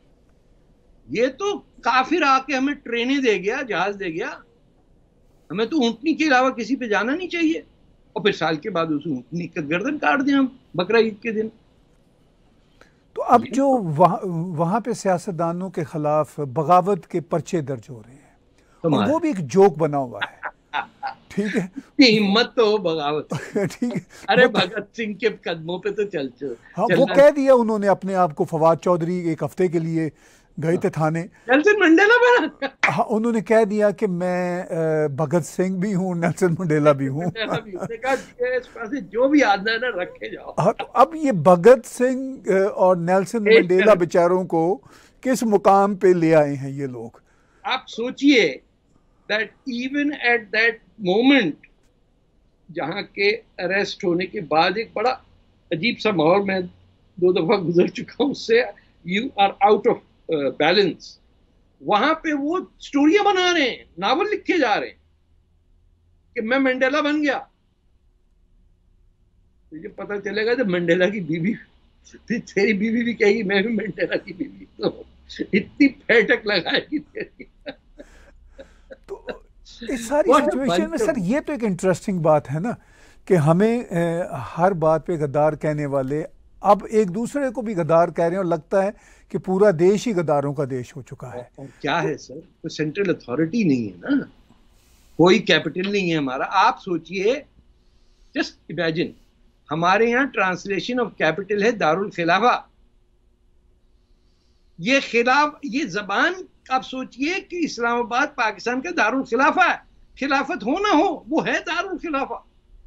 ये तो काफिर आके हमें ट्रेनें दे गया, जहाज दे गया। हमें तो ऊँटनी के अलावा किसी पे जाना नहीं चाहिए, और फिर साल के बाद उस ऊँटनी का गर्दन काट दें हम बकरा ईद के दिन। तो अब जो वहाँ वहाँ पे सियासतदानों के खिलाफ बगावत के पर्चे दर्ज हो रहे हैं, और वो भी एक जोक बना हुआ है, ठीक है। हिम्मत तो बगावत, ठीक है। अरे भगत सिंह के कदमों पे तो चल चल हाँ, वो कह दिया उन्होंने अपने आप को, फवाद चौधरी एक हफ्ते के लिए गए थे थाने, नेल्सन मंडेला बना। हाँ, उन्होंने कह दिया कि मैं भगत सिंह भी हूँ, नेल्सन मंडेला भी हूँ। जो भी आता है ना रखे जाओ। हाँ, तो अब ये भगत सिंह और नेल्सन मंडेला बेचारों को किस मुकाम पे ले आए हैं ये लोग। आप सोचिए that even at that moment, जहाँ के अरेस्ट होने के बाद एक बड़ा अजीब सा माहौल, मैं दो दफा गुजर चुका हूं उससे, you are out of balance. वहां पे वो स्टोरियां बना रहे हैं, नावल लिखे जा रहे हैं कि मैं मंडेला बन गया। मुझे पता चलेगा जब मंडेला की बीवी, फिर तेरी बीवी भी कहेगी मैं भी मंडेला की बीवी, तो इतनी फैटक लगाएगी तेरी। तो इस सारी सिचुएशन में सर ये तो एक इंटरेस्टिंग बात है ना कि हमें ए, हर बात पे गद्दार कहने वाले अब एक दूसरे को भी गद्दार कह रहे हैं, और लगता है कि पूरा देश ही गद्दारों का देश हो चुका है। और क्या है सर, तो सेंट्रल अथॉरिटी नहीं है ना, कोई कैपिटल नहीं है हमारा। आप सोचिए, जस्ट इमेजिन, हमारे यहाँ ट्रांसलेशन ऑफ कैपिटल है दारुल खिलाफा। ये खिलाफ ये जबान, आप सोचिए कि इस्लामाबाद पाकिस्तान का दारुल खिलाफा है। खिलाफत हो ना हो, वो है दारुल खिलाफा।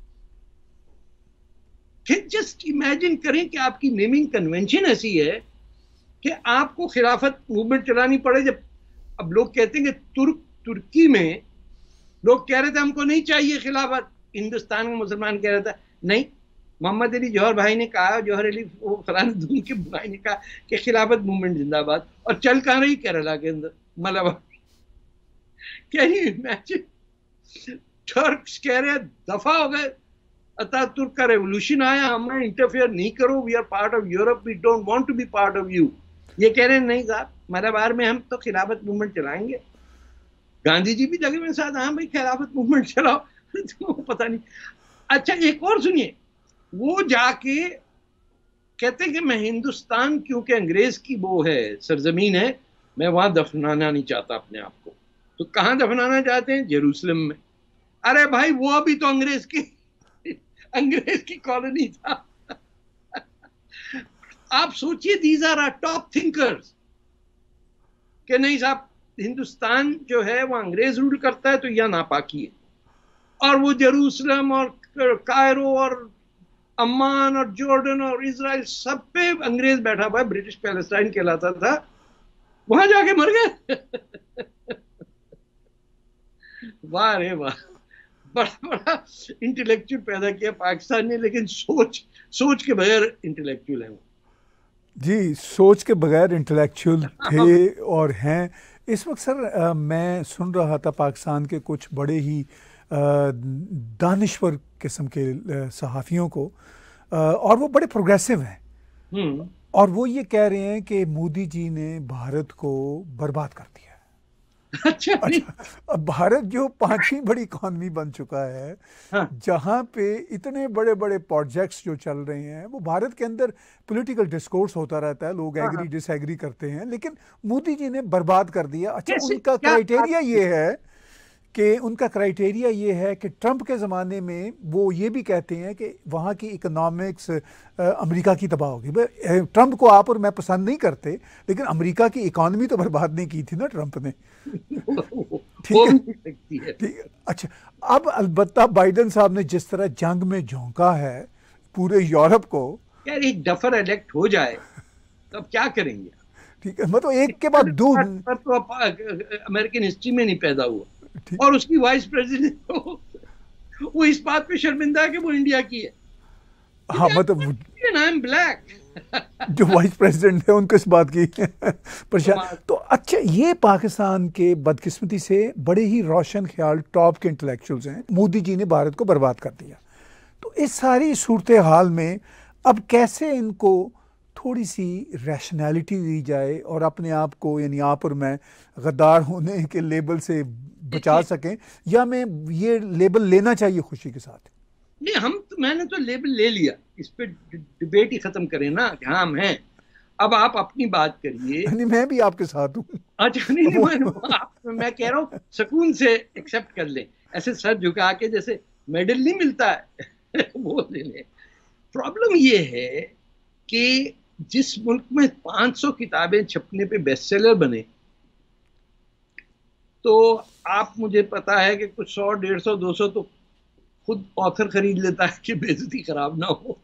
फिर जस्ट इमेजिन करें कि आपकी नेमिंग कन्वेंशन ऐसी है कि आपको खिलाफत मूवमेंट चलानी पड़े। जब अब लोग कहते हैं कि तुर्क तुर्की में लोग कह रहे थे हमको नहीं चाहिए खिलाफत, हिंदुस्तान में मुसलमान कह रहा था नहीं, मोहम्मद अली जौहर भाई ने कहा, जौहर अली वो फलान दून के भाई ने कहा कि खिलाफत मूवमेंट जिंदाबाद, और चल कहाँ रही केरला के अंदर Malabar. Can you imagine, Turks कह रहे दफा हो गए, अतातुर्क का रेवोल्यूशन आया, हमें इंटरफेयर नहीं करो, we are part of Europe, we don't want to be part of you. ये कह रहे हैं नहीं साहब, मलाबार में हम तो खिलाफत मूवमेंट चलाएंगे। गांधी जी भी लगे मेरे साथ, हाँ भाई खिलाफत मूवमेंट चलाओ। तो पता नहीं। अच्छा एक और सुनिए, वो जाके कहते हैं कि मैं हिंदुस्तान क्योंकि अंग्रेज की वो है सरजमीन है, मैं वहां दफनाना नहीं चाहता अपने आप को। तो कहां दफनाना चाहते हैं? जेरूसलम में। अरे भाई वो अभी तो अंग्रेज की अंग्रेज की कॉलोनी था। आप सोचिए, these are our top thinkers कि नहीं साहब हिंदुस्तान जो है वो अंग्रेज रूल करता है तो यह नापाकी है, और वो जेरूसलम और कायरो और अम्मान और जॉर्डन और इजराइल सब पे अंग्रेज बैठा हुआ है, ब्रिटिश पैलेस्टाइन कहलाता था, वहां जाके मर गए। वाह रे वाह, बड़ा बड़ा इंटेलेक्चुअल पैदा किया पाकिस्तान ने, लेकिन सोच सोच के बगैर इंटेलेक्चुअल है वो। जी, सोच के बगैर इंटेलेक्चुअल थे और हैं। इस वक्त सर आ, मैं सुन रहा था पाकिस्तान के कुछ बड़े ही आ, दानिश्वर किस्म के सहाफ़ियों को, आ, और वो बड़े प्रोग्रेसिव हैं, और वो ये कह रहे हैं कि मोदी जी ने भारत को बर्बाद कर दिया। अच्छा, अच्छा, अब भारत जो पांचवी बड़ी इकॉनमी बन चुका है, हाँ। जहाँ पे इतने बड़े बड़े प्रोजेक्ट्स जो चल रहे हैं, वो भारत के अंदर पॉलिटिकल डिस्कोर्स होता रहता है, लोग हाँ। एग्री डिसएग्री करते हैं, लेकिन मोदी जी ने बर्बाद कर दिया। अच्छा, उनका क्राइटेरिया ये है कि उनका क्राइटेरिया ये है कि ट्रंप के ज़माने में वो ये भी कहते हैं कि वहाँ की इकोनॉमिक्स अमेरिका की तबाह होगी। ट्रंप को आप और मैं पसंद नहीं करते, लेकिन अमेरिका की इकोनॉमी तो बर्बाद नहीं की थी ना ट्रंप ने। ठीक है, ठीक है। अच्छा, अब अलबत्ता बाइडेन साहब ने जिस तरह जंग में झोंका है पूरे यूरोप को, यार एक डफर इलेक्ट हो जाए तो अब क्या करेंगे? ठीक है, मतलब एक के बाद दो तो अमेरिकन हिस्ट्री में नहीं पैदा हुआ, और उसकी वाइस प्रेसिडेंट तो वो इस बात पे शर्मिंदा है कि वो इंडिया की है। हाँ, मतलब आई एम ब्लैक जो वाइस प्रेसिडेंट है उनको इस बात की परेशान। तो अच्छा, ये पाकिस्तान के बदकिस्मती से बड़े ही रोशन ख्याल टॉप के इंटेलेक्चुअल्स हैं, मोदी जी ने भारत को बर्बाद कर दिया। तो इस सारी सूरत हाल में अब कैसे इनको थोड़ी सी रैशनैलिटी दी जाए और अपने आप को, यानी आप और मैं, गद्दार होने के लेबल से बचा सकें, या मैं ये लेबल लेना चाहिए खुशी के साथ? नहीं, हम तो, मैंने तो लेबल ले लिया, इस पे डिबेट ही खत्म करें ना कि हाँ हम हैं। अब आप अपनी बात करिए। नहीं, मैं भी आपके साथ हूँ। अच्छा, नहीं, नहीं मैं, आप, मैं कह रहा हूँ सुकून से एक्सेप्ट कर लें, ऐसे सर झुका के जैसे मेडल नहीं मिलता है वो ले लें। प्रॉब्लम ये है कि जिस मुल्क में पाँच सौ किताबें छपने पे बेस्ट सेलर बने, तो आप, मुझे पता है कि कुछ सौ डेढ़ सौ दो सौ तो खुद ऑथर खरीद लेता है कि बेइज्जती खराब ना हो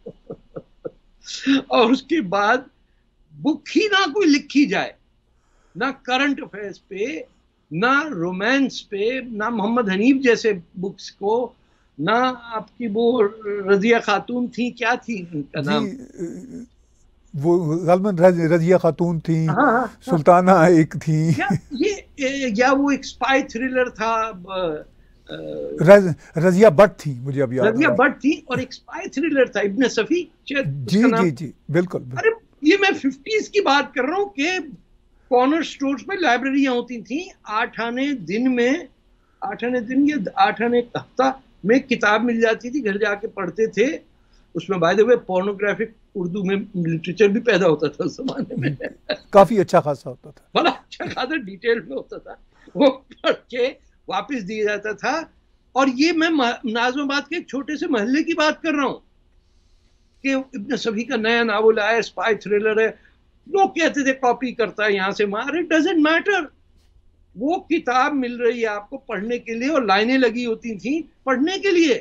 और उसके बाद बुक ही ना कोई लिखी जाए, ना करंट अफेयर्स पे, ना रोमांस पे, ना मोहम्मद हनीफ जैसे बुक्स को, ना आपकी वो रजिया खातून थी, क्या थी उनका नाम, वो गलमन रजिया खातून थी, हाँ, हाँ, सुल्ताना एक थी, या ये या वो एक स्पाई थ्रिलर था, रज, रजिया भट्ट थी, मुझे अब याद रजिया भट्ट थी, और एक स्पाई थ्रिलर था इब्न सफी, जी जी जी बिल्कुल, बिल्कुल। अरे ये मैं फिफ्टीज की बात कर रहा हूँ कि कॉर्नर स्टोर्स में लाइब्रेरियां होती थी, आठ आने दिन में आठ आने दिन या आठ आने हफ्ता में किताब मिल जाती थी, घर जाके पढ़ते थे। उसमें by the way pornographic Urdu में लिटरेचर भी पैदा होता था उस जमाने में, काफी अच्छा खासा होता था, बड़ा अच्छा खासा डिटेल में होता था, वो पढ़ के वापिस दिया जाता था। और ये मैं नाज़िमाबाद के एक छोटे से मोहल्ले की बात कर रहा हूँ कि इब्न सफी का नया नावल आया, स्पाई थ्रिलर है, लोग कहते थे कॉपी करता है यहाँ से वहां, इट डजंट मैटर, वो किताब मिल रही है आपको पढ़ने के लिए, और लाइनें लगी होती थी पढ़ने के लिए।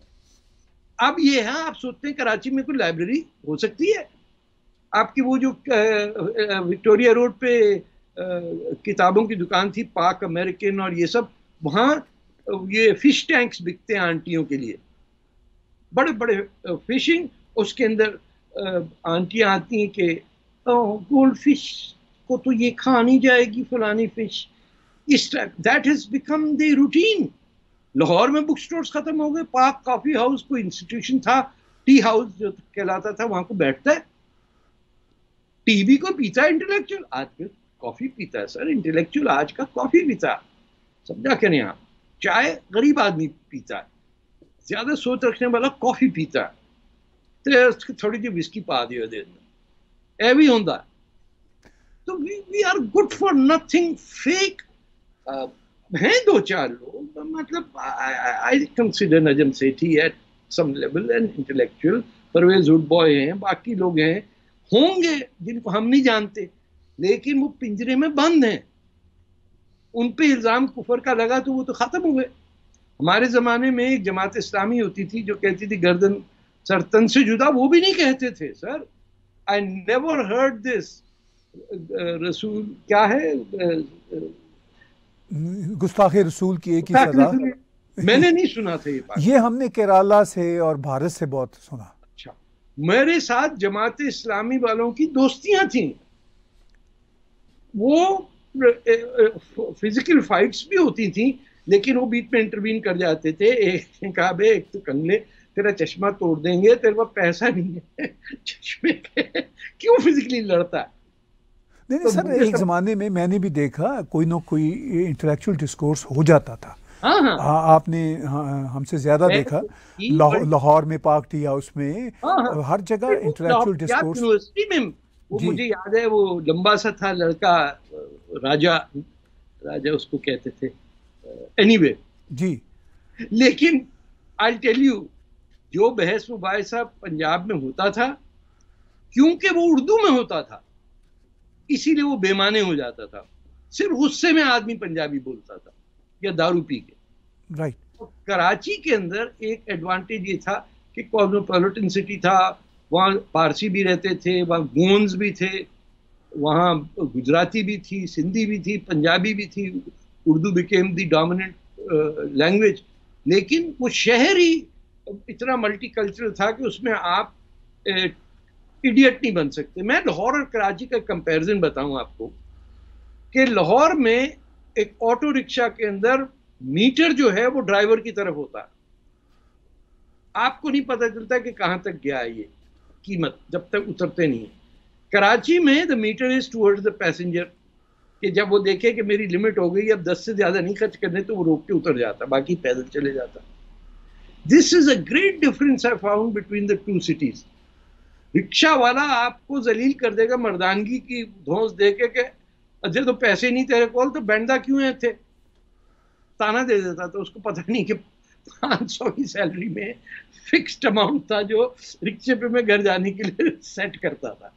अब ये है, आप सोचते हैं कराची में कोई लाइब्रेरी हो सकती है? आपकी वो जो विक्टोरिया रोड पे किताबों की दुकान थी, पाक अमेरिकन और ये सब, वहां ये फिश टैंक्स बिकते हैं आंटियों के लिए, बड़े बड़े फिशिंग, उसके अंदर आंटियां आती हैं कि गोल्ड फिश को तो ये खा नहीं जाएगी फलानी फिश, इस type, that has become the routine. Lahore में बुक स्टोर्स खत्म हो गए, पाक कॉफी हाउस कोई इंस्टीट्यूशन था, टी हाउस जो कहलाता था, वहां को बैठता है, टीवी को पीता है इंटेलेक्चुअल, आज के कॉफी पीता है सर, इंटेलेक्चुअल आज का कॉफी पीता है, समझा क्या नहीं आप? चाय गरीब आदमी पीता है, ज्यादा सोच रखने वाला कॉफी पीता है, तो थोड़ी जी विस्की पा दियो दे ए भी होंदा। तो we we are good for nothing, fake हैं दो चार लोग, मतलब I consider Najam Sethi at some level and intellectual, Pervez Hoodbhoy हैं, बाकी लोग हैं होंगे जिनको हम नहीं जानते, लेकिन वो पिंजरे में बंद हैं, उन पे इल्जाम कुफर का लगा तो वो तो खत्म हुए। हमारे जमाने में एक जमात इस्लामी होती थी जो कहती थी गर्दन सरतन से जुदा, वो भी नहीं कहते थे sir. I never heard this, रसूल क्या है, गुस्ताखे रसूल की एक ही सजा, मैंने नहीं सुना था ये बात। ये हमने केरला से और भारत से बहुत सुना। अच्छा, मेरे साथ जमात इस्लामी वालों की दोस्तियां थी, वो फिजिकल फाइट्स भी होती थी, लेकिन वो बीच में इंटरवीन कर जाते थे, एक कहा बे एक तो कंगले तेरा चश्मा तोड़ देंगे, तेरे पास पैसा नहीं है चश्मे के, क्यों फिजिकली लड़ता है? नहीं नहीं सर, एक जमाने में मैंने भी देखा कोई ना कोई इंटेलेक्चुअल डिस्कोर्स हो जाता था। हाँ हाँ, आ, आपने हाँ, हमसे ज्यादा देखा, लाहौर में पाक टी हाउस में, हाँ, हाँ, हर जगह इंटेलेक्चुअल डिस्कोर्स। यूनिवर्सिटी में वो मुझे याद है, वो लंबा सा था लड़का, राजा राजा उसको कहते थे, एनीवे anyway, जी, लेकिन आई टेल यू, जो बहस मुबाहिसा पंजाब में होता था, क्योंकि वो उर्दू में होता था, इसीलिए वो बेमाने हो जाता था, सिर्फ गुस्से में आदमी पंजाबी बोलता था या दारू पी के, राइट। तो कराची के अंदर एक एडवांटेज ये था कि कॉस्मोपॉलिटन सिटी था, वहाँ पारसी भी रहते थे, वहाँ गोंड्स भी थे, वहाँ गुजराती भी थी, सिंधी भी थी, पंजाबी भी थी, Urdu became the dominant language, लेकिन वो शहर ही इतना मल्टीकल्चरल था कि उसमें आप इडियट नहीं बन सकते। मैं लाहौर और कराची का कंपैरिजन बताऊं आपको कि लाहौर में एक ऑटो रिक्शा के अंदर मीटर जो है वो ड्राइवर की तरफ होता है, आपको नहीं पता चलता कि कहां तक गया है ये कीमत जब तक उतरते नहीं है। कराची में the meter is towards the passenger, कि जब वो देखे कि मेरी लिमिट हो गई, अब दस से ज्यादा नहीं खर्च करने, तो वो रोक के उतर जाता, बाकी पैदल चले जाता। This is a great difference I found between the two cities. Rickshaw वाला आपको जलील कर देगा मर्दानगी की धौंस देके के, अजय तो पैसे नहीं तेरे को, तो बैंडा क्यों है थे, ताना दे देता था। उसको पता नहीं कि पाँच सौ की सैलरी में फिक्स्ड अमाउंट था जो रिक्शे पे मैं घर जाने के लिए सेट करता था।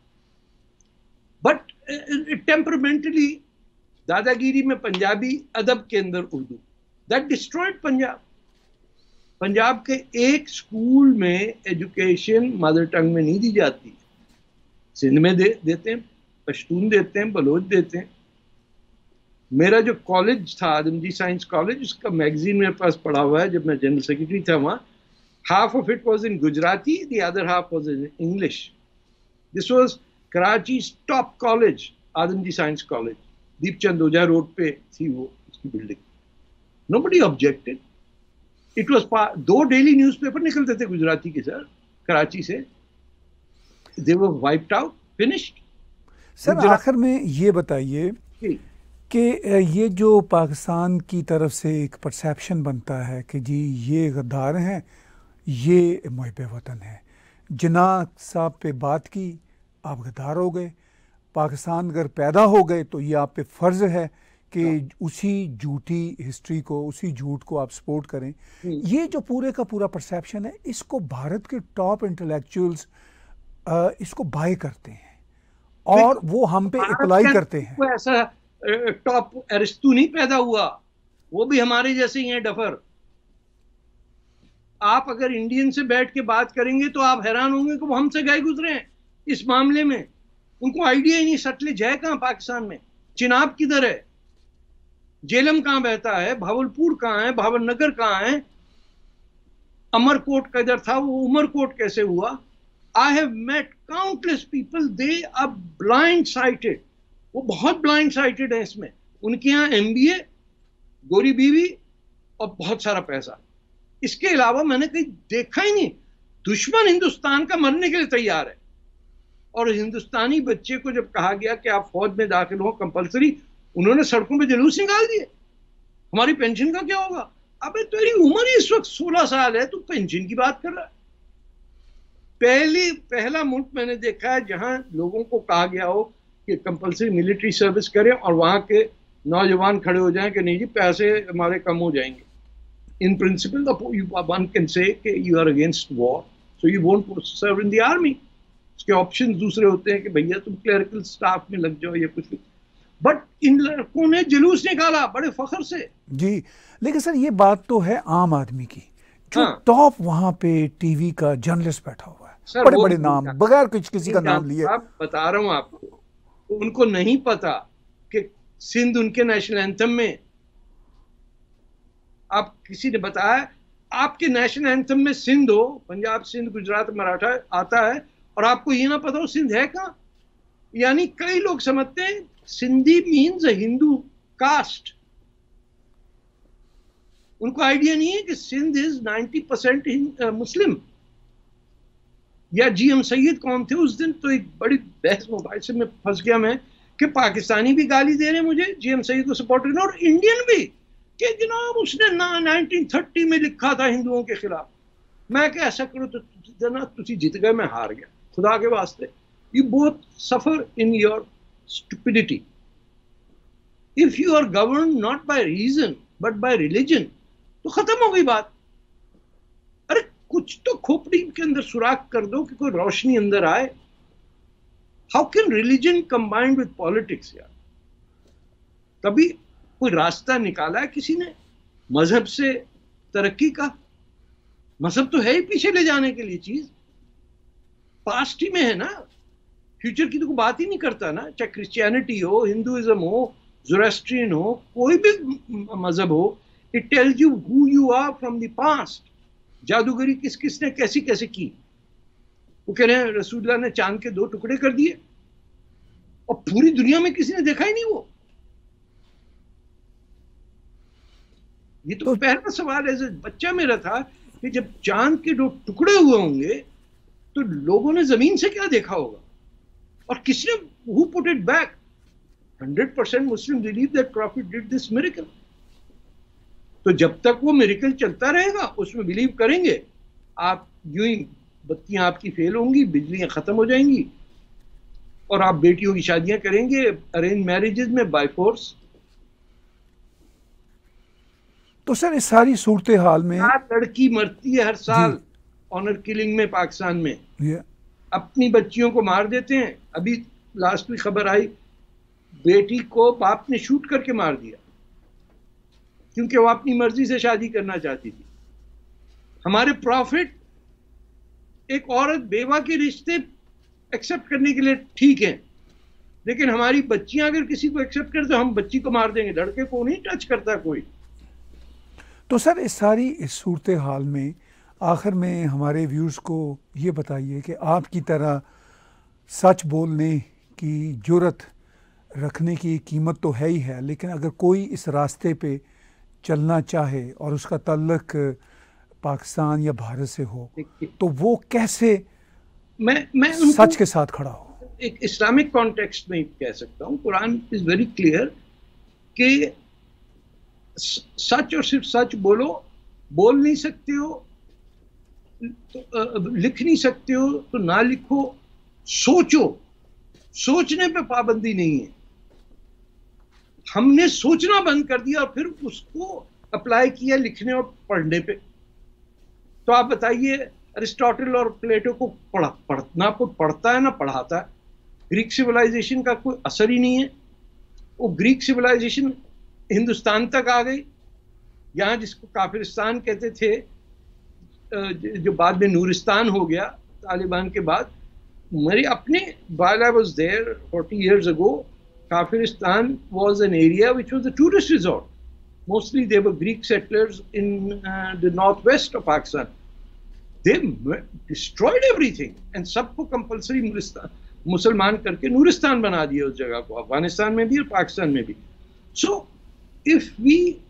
बट टेम्परमेंटली दादागिरी में पंजाबी, अदब के अंदर उर्दू, दैट डिस्ट्रॉयड पंजाब। पंजाब के एक स्कूल में एजुकेशन मदर टंग में नहीं दी जाती, सिंध में दे देते हैं, पश्तून देते हैं, बलोच देते हैं। मेरा जो कॉलेज था आदमजी साइंस कॉलेज, उसका मैगजीन मेरे पास पड़ा हुआ है, जब मैं जनरल सेक्रेटरी था वहाँ, half of it was in Gujarati, the other half was in English. This was Karachi top college Adamjee science college, Deepchand Ojha road पे थी वो उसकी building. Nobody objected. It was दो डेली न्यूज़पेपर निकलते थे गुजराती के सर कराची से, they were wiped out, finished. Sir आखिर में ये बताइए कि ये जो पाकिस्तान की तरफ से एक परसेप्शन बनता है कि जी ये गद्दार हैं, ये मुहिब वतन है, जिन्ना साहब पे बात की, आप गद्दार हो गए, पाकिस्तान अगर पैदा हो गए तो ये आप पे फ़र्ज़ है कि उसी झूठी हिस्ट्री को, उसी झूठ को आप सपोर्ट करें। ये जो पूरे का पूरा परसेप्शन है, इसको भारत के टॉप इंटेलेक्चुअल्स इसको बाय करते हैं और वो हम पे अप्लाई करते हैं। कोई ऐसा टॉप अरिस्टू नहीं पैदा हुआ, वो भी हमारे जैसे ही हैं डफर। आप अगर इंडियन से बैठ के बात करेंगे तो आप हैरान होंगे कि वो हमसे गए गुजरे हैं इस मामले में। उनको आइडिया ही नहीं सटलेज है कहां पाकिस्तान में, चिनाब किधर है, जेलम कहां बहता है, भावलपुर कहां है, भावलनगर कहां है, अमरकोट किधर था, वो उमरकोट कैसे हुआ। I have met countless people, they are blind sighted. वो बहुत ब्लाइंड साइटेड है इसमें। उनके यहाँ एमबीए, गोरी बीवी और बहुत सारा पैसा। इसके अलावा मैंने कहीं देखा ही नहीं। दुश्मन हिंदुस्तान का मरने के लिए तैयार है। और हिंदुस्तानी बच्चे को जब कहा गया कि आप फौज में दाखिल हो कंपलसरी, उन्होंने सड़कों पे जुलूस निकाल दिए, हमारी पेंशन का क्या होगा। अबे तेरी उम्र ही इस वक्त सोलह साल है, तू पेंशन की बात कर रहा है। पहली पहला मुल्क मैंने देखा है जहां लोगों को कहा गया हो कि कंपलसरी मिलिट्री सर्विस करें और वहां के नौजवान खड़े हो जाएं कि नहीं जी पैसे हमारे कम हो जाएंगे। In principle one can say you are against war, so you won't serve in the army. उसके ऑप्शन दूसरे होते हैं कि भैया तुम क्लरिकल स्टाफ में लग जाओ या कुछ भी। बट इन लड़कों ने जुलूस निकाला बड़े फख्र से। जी, लेकिन सर ये बात तो है आम आदमी की, जो हाँ। टॉप वहां पे टीवी का जर्नलिस्ट बैठा हुआ है, बड़े बड़े नाम, बगैर कुछ किसी का नाम लिए। आप बता रहा हूं आपको, उनको नहीं पता कि सिंध उनके नेशनल एंथम में, आप किसी ने बताया आपके नेशनल एंथम में सिंध हो, पंजाब सिंध गुजरात मराठा आता है और आपको ये ना पता हो सिंध है कहां। यानी कई लोग समझते हैं Sindhi means a Hindu caste. उनको आइडिया नहीं है कि Sindh is ninety percent Muslim. या जी एम सैयद कौन थे उस दिन, तो एक बड़ी बहस मोबाइल से में फंस गया मैं कि पाकिस्तानी भी गाली दे रहे हैं मुझे, जी एम सैयद को सपोर्ट करना, और इंडियन भी कि जनाब उसने ना नाइनटीन थर्टी में लिखा था हिंदुओं के खिलाफ। मैं क्या ऐसा करो तो जनाब तुसी जीत गए, मैं हार गया। खुदा के वास्ते, you both suffer in your stupidity. If you are govern not by reason but by religion, तो खत्म हो गई बात। अरे कुछ तो खोपड़ी के अंदर सुराख कर दो कि कोई रोशनी अंदर आए। How can religion combined with politics यार। कभी कोई रास्ता निकाला है किसी ने मजहब से तरक्की का? मजहब तो है ही पीछे ले जाने के लिए चीज, पास्ट ही में है ना, फ्यूचर की तो कोई बात ही नहीं करता ना। चाहे क्रिश्चियनिटी हो, हिंदुइज्म हो, ज़ोरास्ट्रियन हो, कोई भी मजहब हो, it tells you who you are from the past. जादूगरी किस किस ने कैसी कैसे की। वो कह रहे हैं रसूलुल्लाह ने चांद के दो टुकड़े कर दिए और पूरी दुनिया में किसी ने देखा ही नहीं। वो ये तो, तो पहला सवाल ऐसे बच्चा मेरा था कि जब चांद के दो टुकड़े हुए होंगे तो लोगों ने जमीन से क्या देखा होगा, और किसने who put it back. Hundred percent Muslim believe that prophet did this miracle. तो जब तक वो मिरेकल चलता रहेगा उसमें बिलीव करेंगे, आप यूं ही बत्तियां आपकी फेल होंगी, बिजलियां खत्म हो जाएंगी और आप बेटियों की शादियां करेंगे अरेंज मैरिजेज में बाय फोर्स। तो सर इस सारी सूरत हाल में लड़की मरती है हर साल ऑनर किलिंग में पाकिस्तान में, अपनी बच्चियों को मार देते हैं। अभी लास्ट वीक खबर आई, बेटी को बाप ने शूट करके मार दिया क्योंकि वो अपनी मर्जी से शादी करना चाहती थी। हमारे प्रॉफिट एक औरत बेवा के रिश्ते एक्सेप्ट करने के लिए ठीक है, लेकिन हमारी बच्चियां अगर किसी को एक्सेप्ट कर तो हम बच्ची को मार देंगे, लड़के को नहीं टच करता कोई। तो सर इस सारी इस सूरत हाल में आखिर में हमारे व्यूज़ को ये बताइए कि आपकी तरह सच बोलने की जुर्रत रखने की कीमत तो है ही है, लेकिन अगर कोई इस रास्ते पे चलना चाहे और उसका ताल्लुक पाकिस्तान या भारत से हो, तो वो कैसे मैं मैं सच के साथ खड़ा हो? एक इस्लामिक कॉन्टेक्स्ट में कह सकता हूँ, कुरान इज वेरी क्लियर कि सच और सिर्फ सच बोलो। बोल नहीं सकते हो तो लिख नहीं सकते हो तो ना लिखो। सोचो, सोचने पे पाबंदी नहीं है। हमने सोचना बंद कर दिया और फिर उसको अप्लाई किया लिखने और पढ़ने पे। तो आप बताइए, अरिस्टोटल और प्लेटो को पढ़ा पढ़ना कोई पढ़ता है ना पढ़ाता है? ग्रीक सिविलाइजेशन का कोई असर ही नहीं है। वो ग्रीक सिविलाइजेशन हिंदुस्तान तक आ गई, यहाँ जिसको काफिरिस्तान कहते थे, जो बाद में नूरिस्तान हो गया तालिबान के बाद। मेरे अपने while I was there forty years ago, Kafiristan was an area which was a tourist resort. Mostly they were Greek settlers in uh, the northwest of Pakistan. They destroyed everything and सबको compulsory मुसलमान करके नूरिस्तान बना दिया उस जगह को, अफगानिस्तान में भी और पाकिस्तान में भी। So if we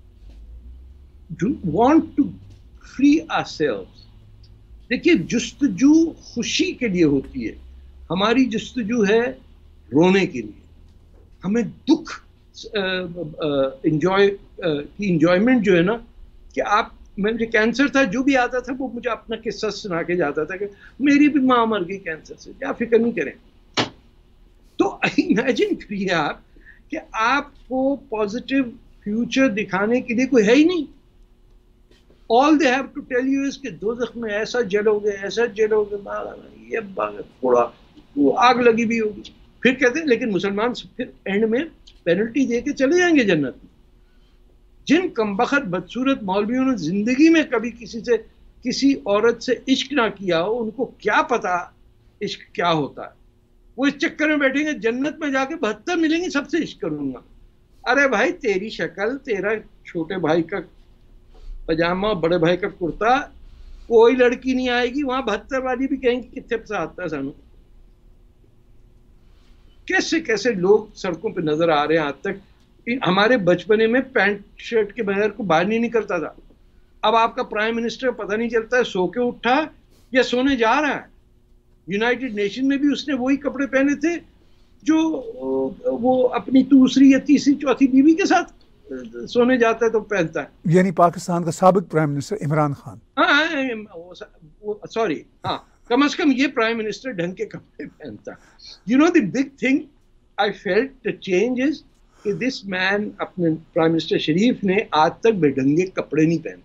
do want to free ourselves, देखिए जुस्तजू खुशी के लिए होती है, हमारी जुस्तजू है रोने के लिए। हमें दुख एंजॉय की एंजॉयमेंट जो है ना, कि आप, मुझे कैंसर था, जो भी आता था वो मुझे अपना किस्सा सुना के जाता था कि मेरी भी माँ मर गई कैंसर से, क्या फिक्र नहीं करें। तो इमेजिन करिए आप कि आपको पॉजिटिव फ्यूचर दिखाने के लिए कोई है ही नहीं। All they have to tell you is कि दोज़ख में ऐसा जलोगे, ऐसा जलोगे, ये पूरा वो आग लगी भी होगी। फिर कहते हैं लेकिन मुसलमान फिर एंड में पेनल्टी दे के चले जाएंगे जन्नत में। जिन कमबख्त बदसूरत मौलवियों ने जिंदगी में कभी किसी से किसी औरत से इश्क ना किया हो, उनको क्या पता इश्क क्या होता है। वो इस चक्कर में बैठेंगे जन्नत में जाके बहत्तर मिलेंगे, सबसे इश्क करूंगा। अरे भाई तेरी शक्ल, तेरा छोटे भाई का पजामा, बड़े भाई का कुर्ता, कोई लड़की नहीं आएगी वहां। बहत्तर वाली भी कहेंगे कितने पसंद आता है सानू। कैसे कैसे लोग सड़कों पे नजर आ रहे हैं। आज तक हमारे बचपने में पैंट शर्ट के बगैर को बाहर नहीं निकलता था। अब आपका प्राइम मिनिस्टर पता नहीं चलता है सो के उठा या सोने जा रहा है। यूनाइटेड नेशन में भी उसने वही कपड़े पहने थे जो वो अपनी दूसरी या तीसरी चौथी बीवी के साथ सोने जाता है तो पहनता है। यानी पाकिस्तान का साबिक प्राइम मिनिस्टर इमरान खान। हाँ, सॉरी, हाँ, कम से कम ये प्राइम मिनिस्टर ढंग के कपड़े पहनता। You know the big thing I felt the change is कि दिस मैन, अपने प्राइम मिनिस्टर शरीफ ने आज तक बेढंगे कपड़े नहीं पहने।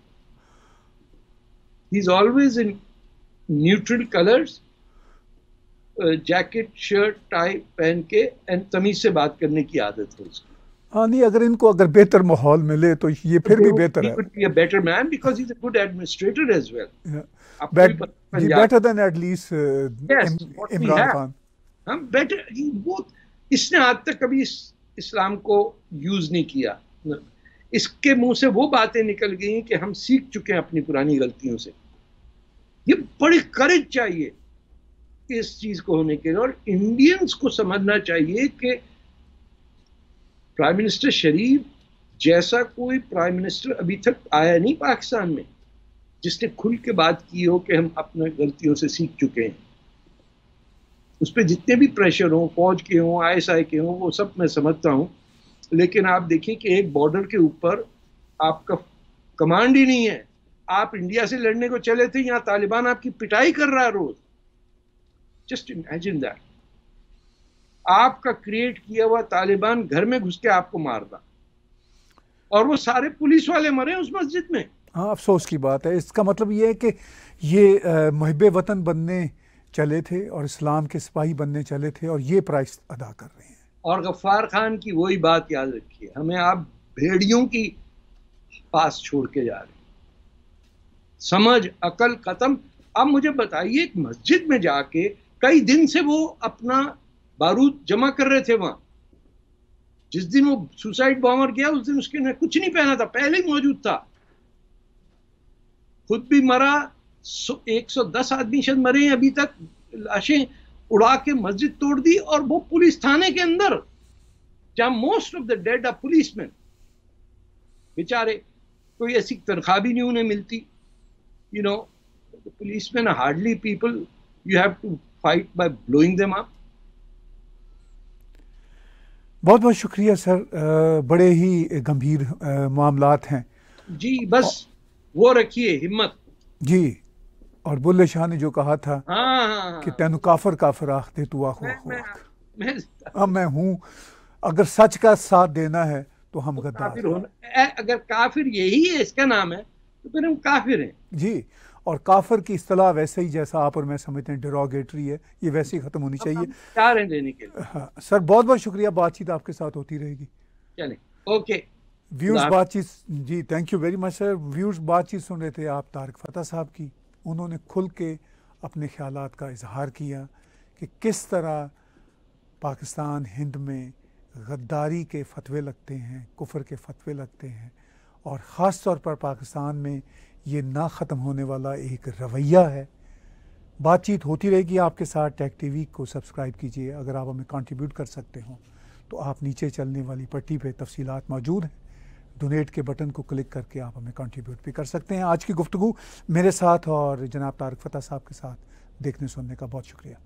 He is always in neutral colours, jacket shirt tie पहन के, एंड तमीज से बात करने की आदत है उसकी। हाँ नहीं, अगर इनको अगर बेहतर माहौल मिले तो ये फिर भी बेहतर है। He would be a better man because he's a good administrator as well. Yeah. Bet, better than at least uh, yes, Imran Khan. हम बेटर, वो इसने आज तक कभी इस, इस्लाम को यूज नहीं किया। इसके मुंह से वो बातें निकल गई कि हम सीख चुके हैं अपनी पुरानी गलतियों से। ये बड़ी करेज चाहिए इस चीज को होने के लिए, और इंडियंस को समझना चाहिए कि प्राइम मिनिस्टर शरीफ जैसा कोई प्राइम मिनिस्टर अभी तक आया नहीं पाकिस्तान में जिसने खुल के बात की हो कि हम अपने गलतियों से सीख चुके हैं। उस पर जितने भी प्रेशर हो, फौज के हों, आईएसआई के हों, वो सब मैं समझता हूँ, लेकिन आप देखिए कि एक बॉर्डर के ऊपर आपका कमांड ही नहीं है। आप इंडिया से लड़ने को चले थे, यहाँ तालिबान आपकी पिटाई कर रहा है रोज। Just imagine that. आपका क्रिएट किया हुआ तालिबान घर में घुस के आपको मारता, और वो सारे पुलिस वाले मरे उस मस्जिद में। हाँ, अफसोस की बात है। इसका मतलब ये है कि ये मुहिब्बे वतन बनने चले थे और इस्लाम के सिपाही बनने चले थे, और ये प्राइस अदा कर रहे हैं। और गफ्फार खान की वही बात याद रखिए, हमें आप भेड़ियों की पास छोड़ के जा रहे हैं। समझ अकल खत्म। अब मुझे बताइए, एक मस्जिद में जाके कई दिन से वो अपना बारूद जमा कर रहे थे वहां। जिस दिन वो सुसाइड बॉम्बर गया उस दिन उसके ने कुछ नहीं पहना था, पहले ही मौजूद था। खुद भी मरा, एक सौ दस आदमी शायद मरे हैं अभी तक लाशें, उड़ा के मस्जिद तोड़ दी, और वो पुलिस थाने के अंदर जहां most of the dead are policeman, बेचारे कोई ऐसी तनख्वाह भी नहीं उन्हें मिलती। You know, policeman are hardly people you have to fight by blowing them up. बहुत बहुत शुक्रिया सर, बड़े ही गंभीर मामलात हैं जी, बस वो रखिए हिम्मत जी। और बुल्ले शाह ने जो कहा था हाँ, हाँ, कि तेनु काफर काफर आख दे तू आखो मैं, मैं, मैं, अब मैं हूँ, अगर सच का साथ देना है तो हम गद्दार हैं। अगर काफिर यही है, इसका नाम है, तो फिर हम काफिर हैं जी। और काफिर की इस्तिलाह वैसे ही, जैसा आप और मैं समझते हैं, डेरोगेटरी है, ये वैसे ही खत्म होनी चाहिए। तैयार हैं देने के लिए। हाँ सर, बहुत बहुत शुक्रिया, बातचीत आपके साथ होती रहेगी। चलें, ओके। व्यूज बातचीत जी, thank you very much sir. Views बातचीत सुन रहे थे आप तारिक फतह साहब की। उन्होंने खुल के अपने ख़यालात का इजहार किया कि किस तरह पाकिस्तान हिंद में गद्दारी के फतवे लगते हैं, कुफर के फतवे लगते हैं, और ख़ास तौर पर पाकिस्तान में ये ना ख़त्म होने वाला एक रवैया है। बातचीत होती रहेगी आपके साथ। टेक टीवी को सब्सक्राइब कीजिए। अगर आप हमें कंट्रीब्यूट कर सकते हो तो आप नीचे चलने वाली पट्टी पे तफसीलात मौजूद हैं, डोनेट के बटन को क्लिक करके आप हमें कंट्रीब्यूट भी कर सकते हैं। आज की गुफ्तगू मेरे साथ और जनाब तारिक फतह साहब के साथ देखने सुनने का बहुत शुक्रिया।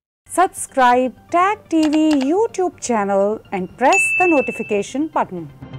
Subscribe Tag T V YouTube channel and press the notification button.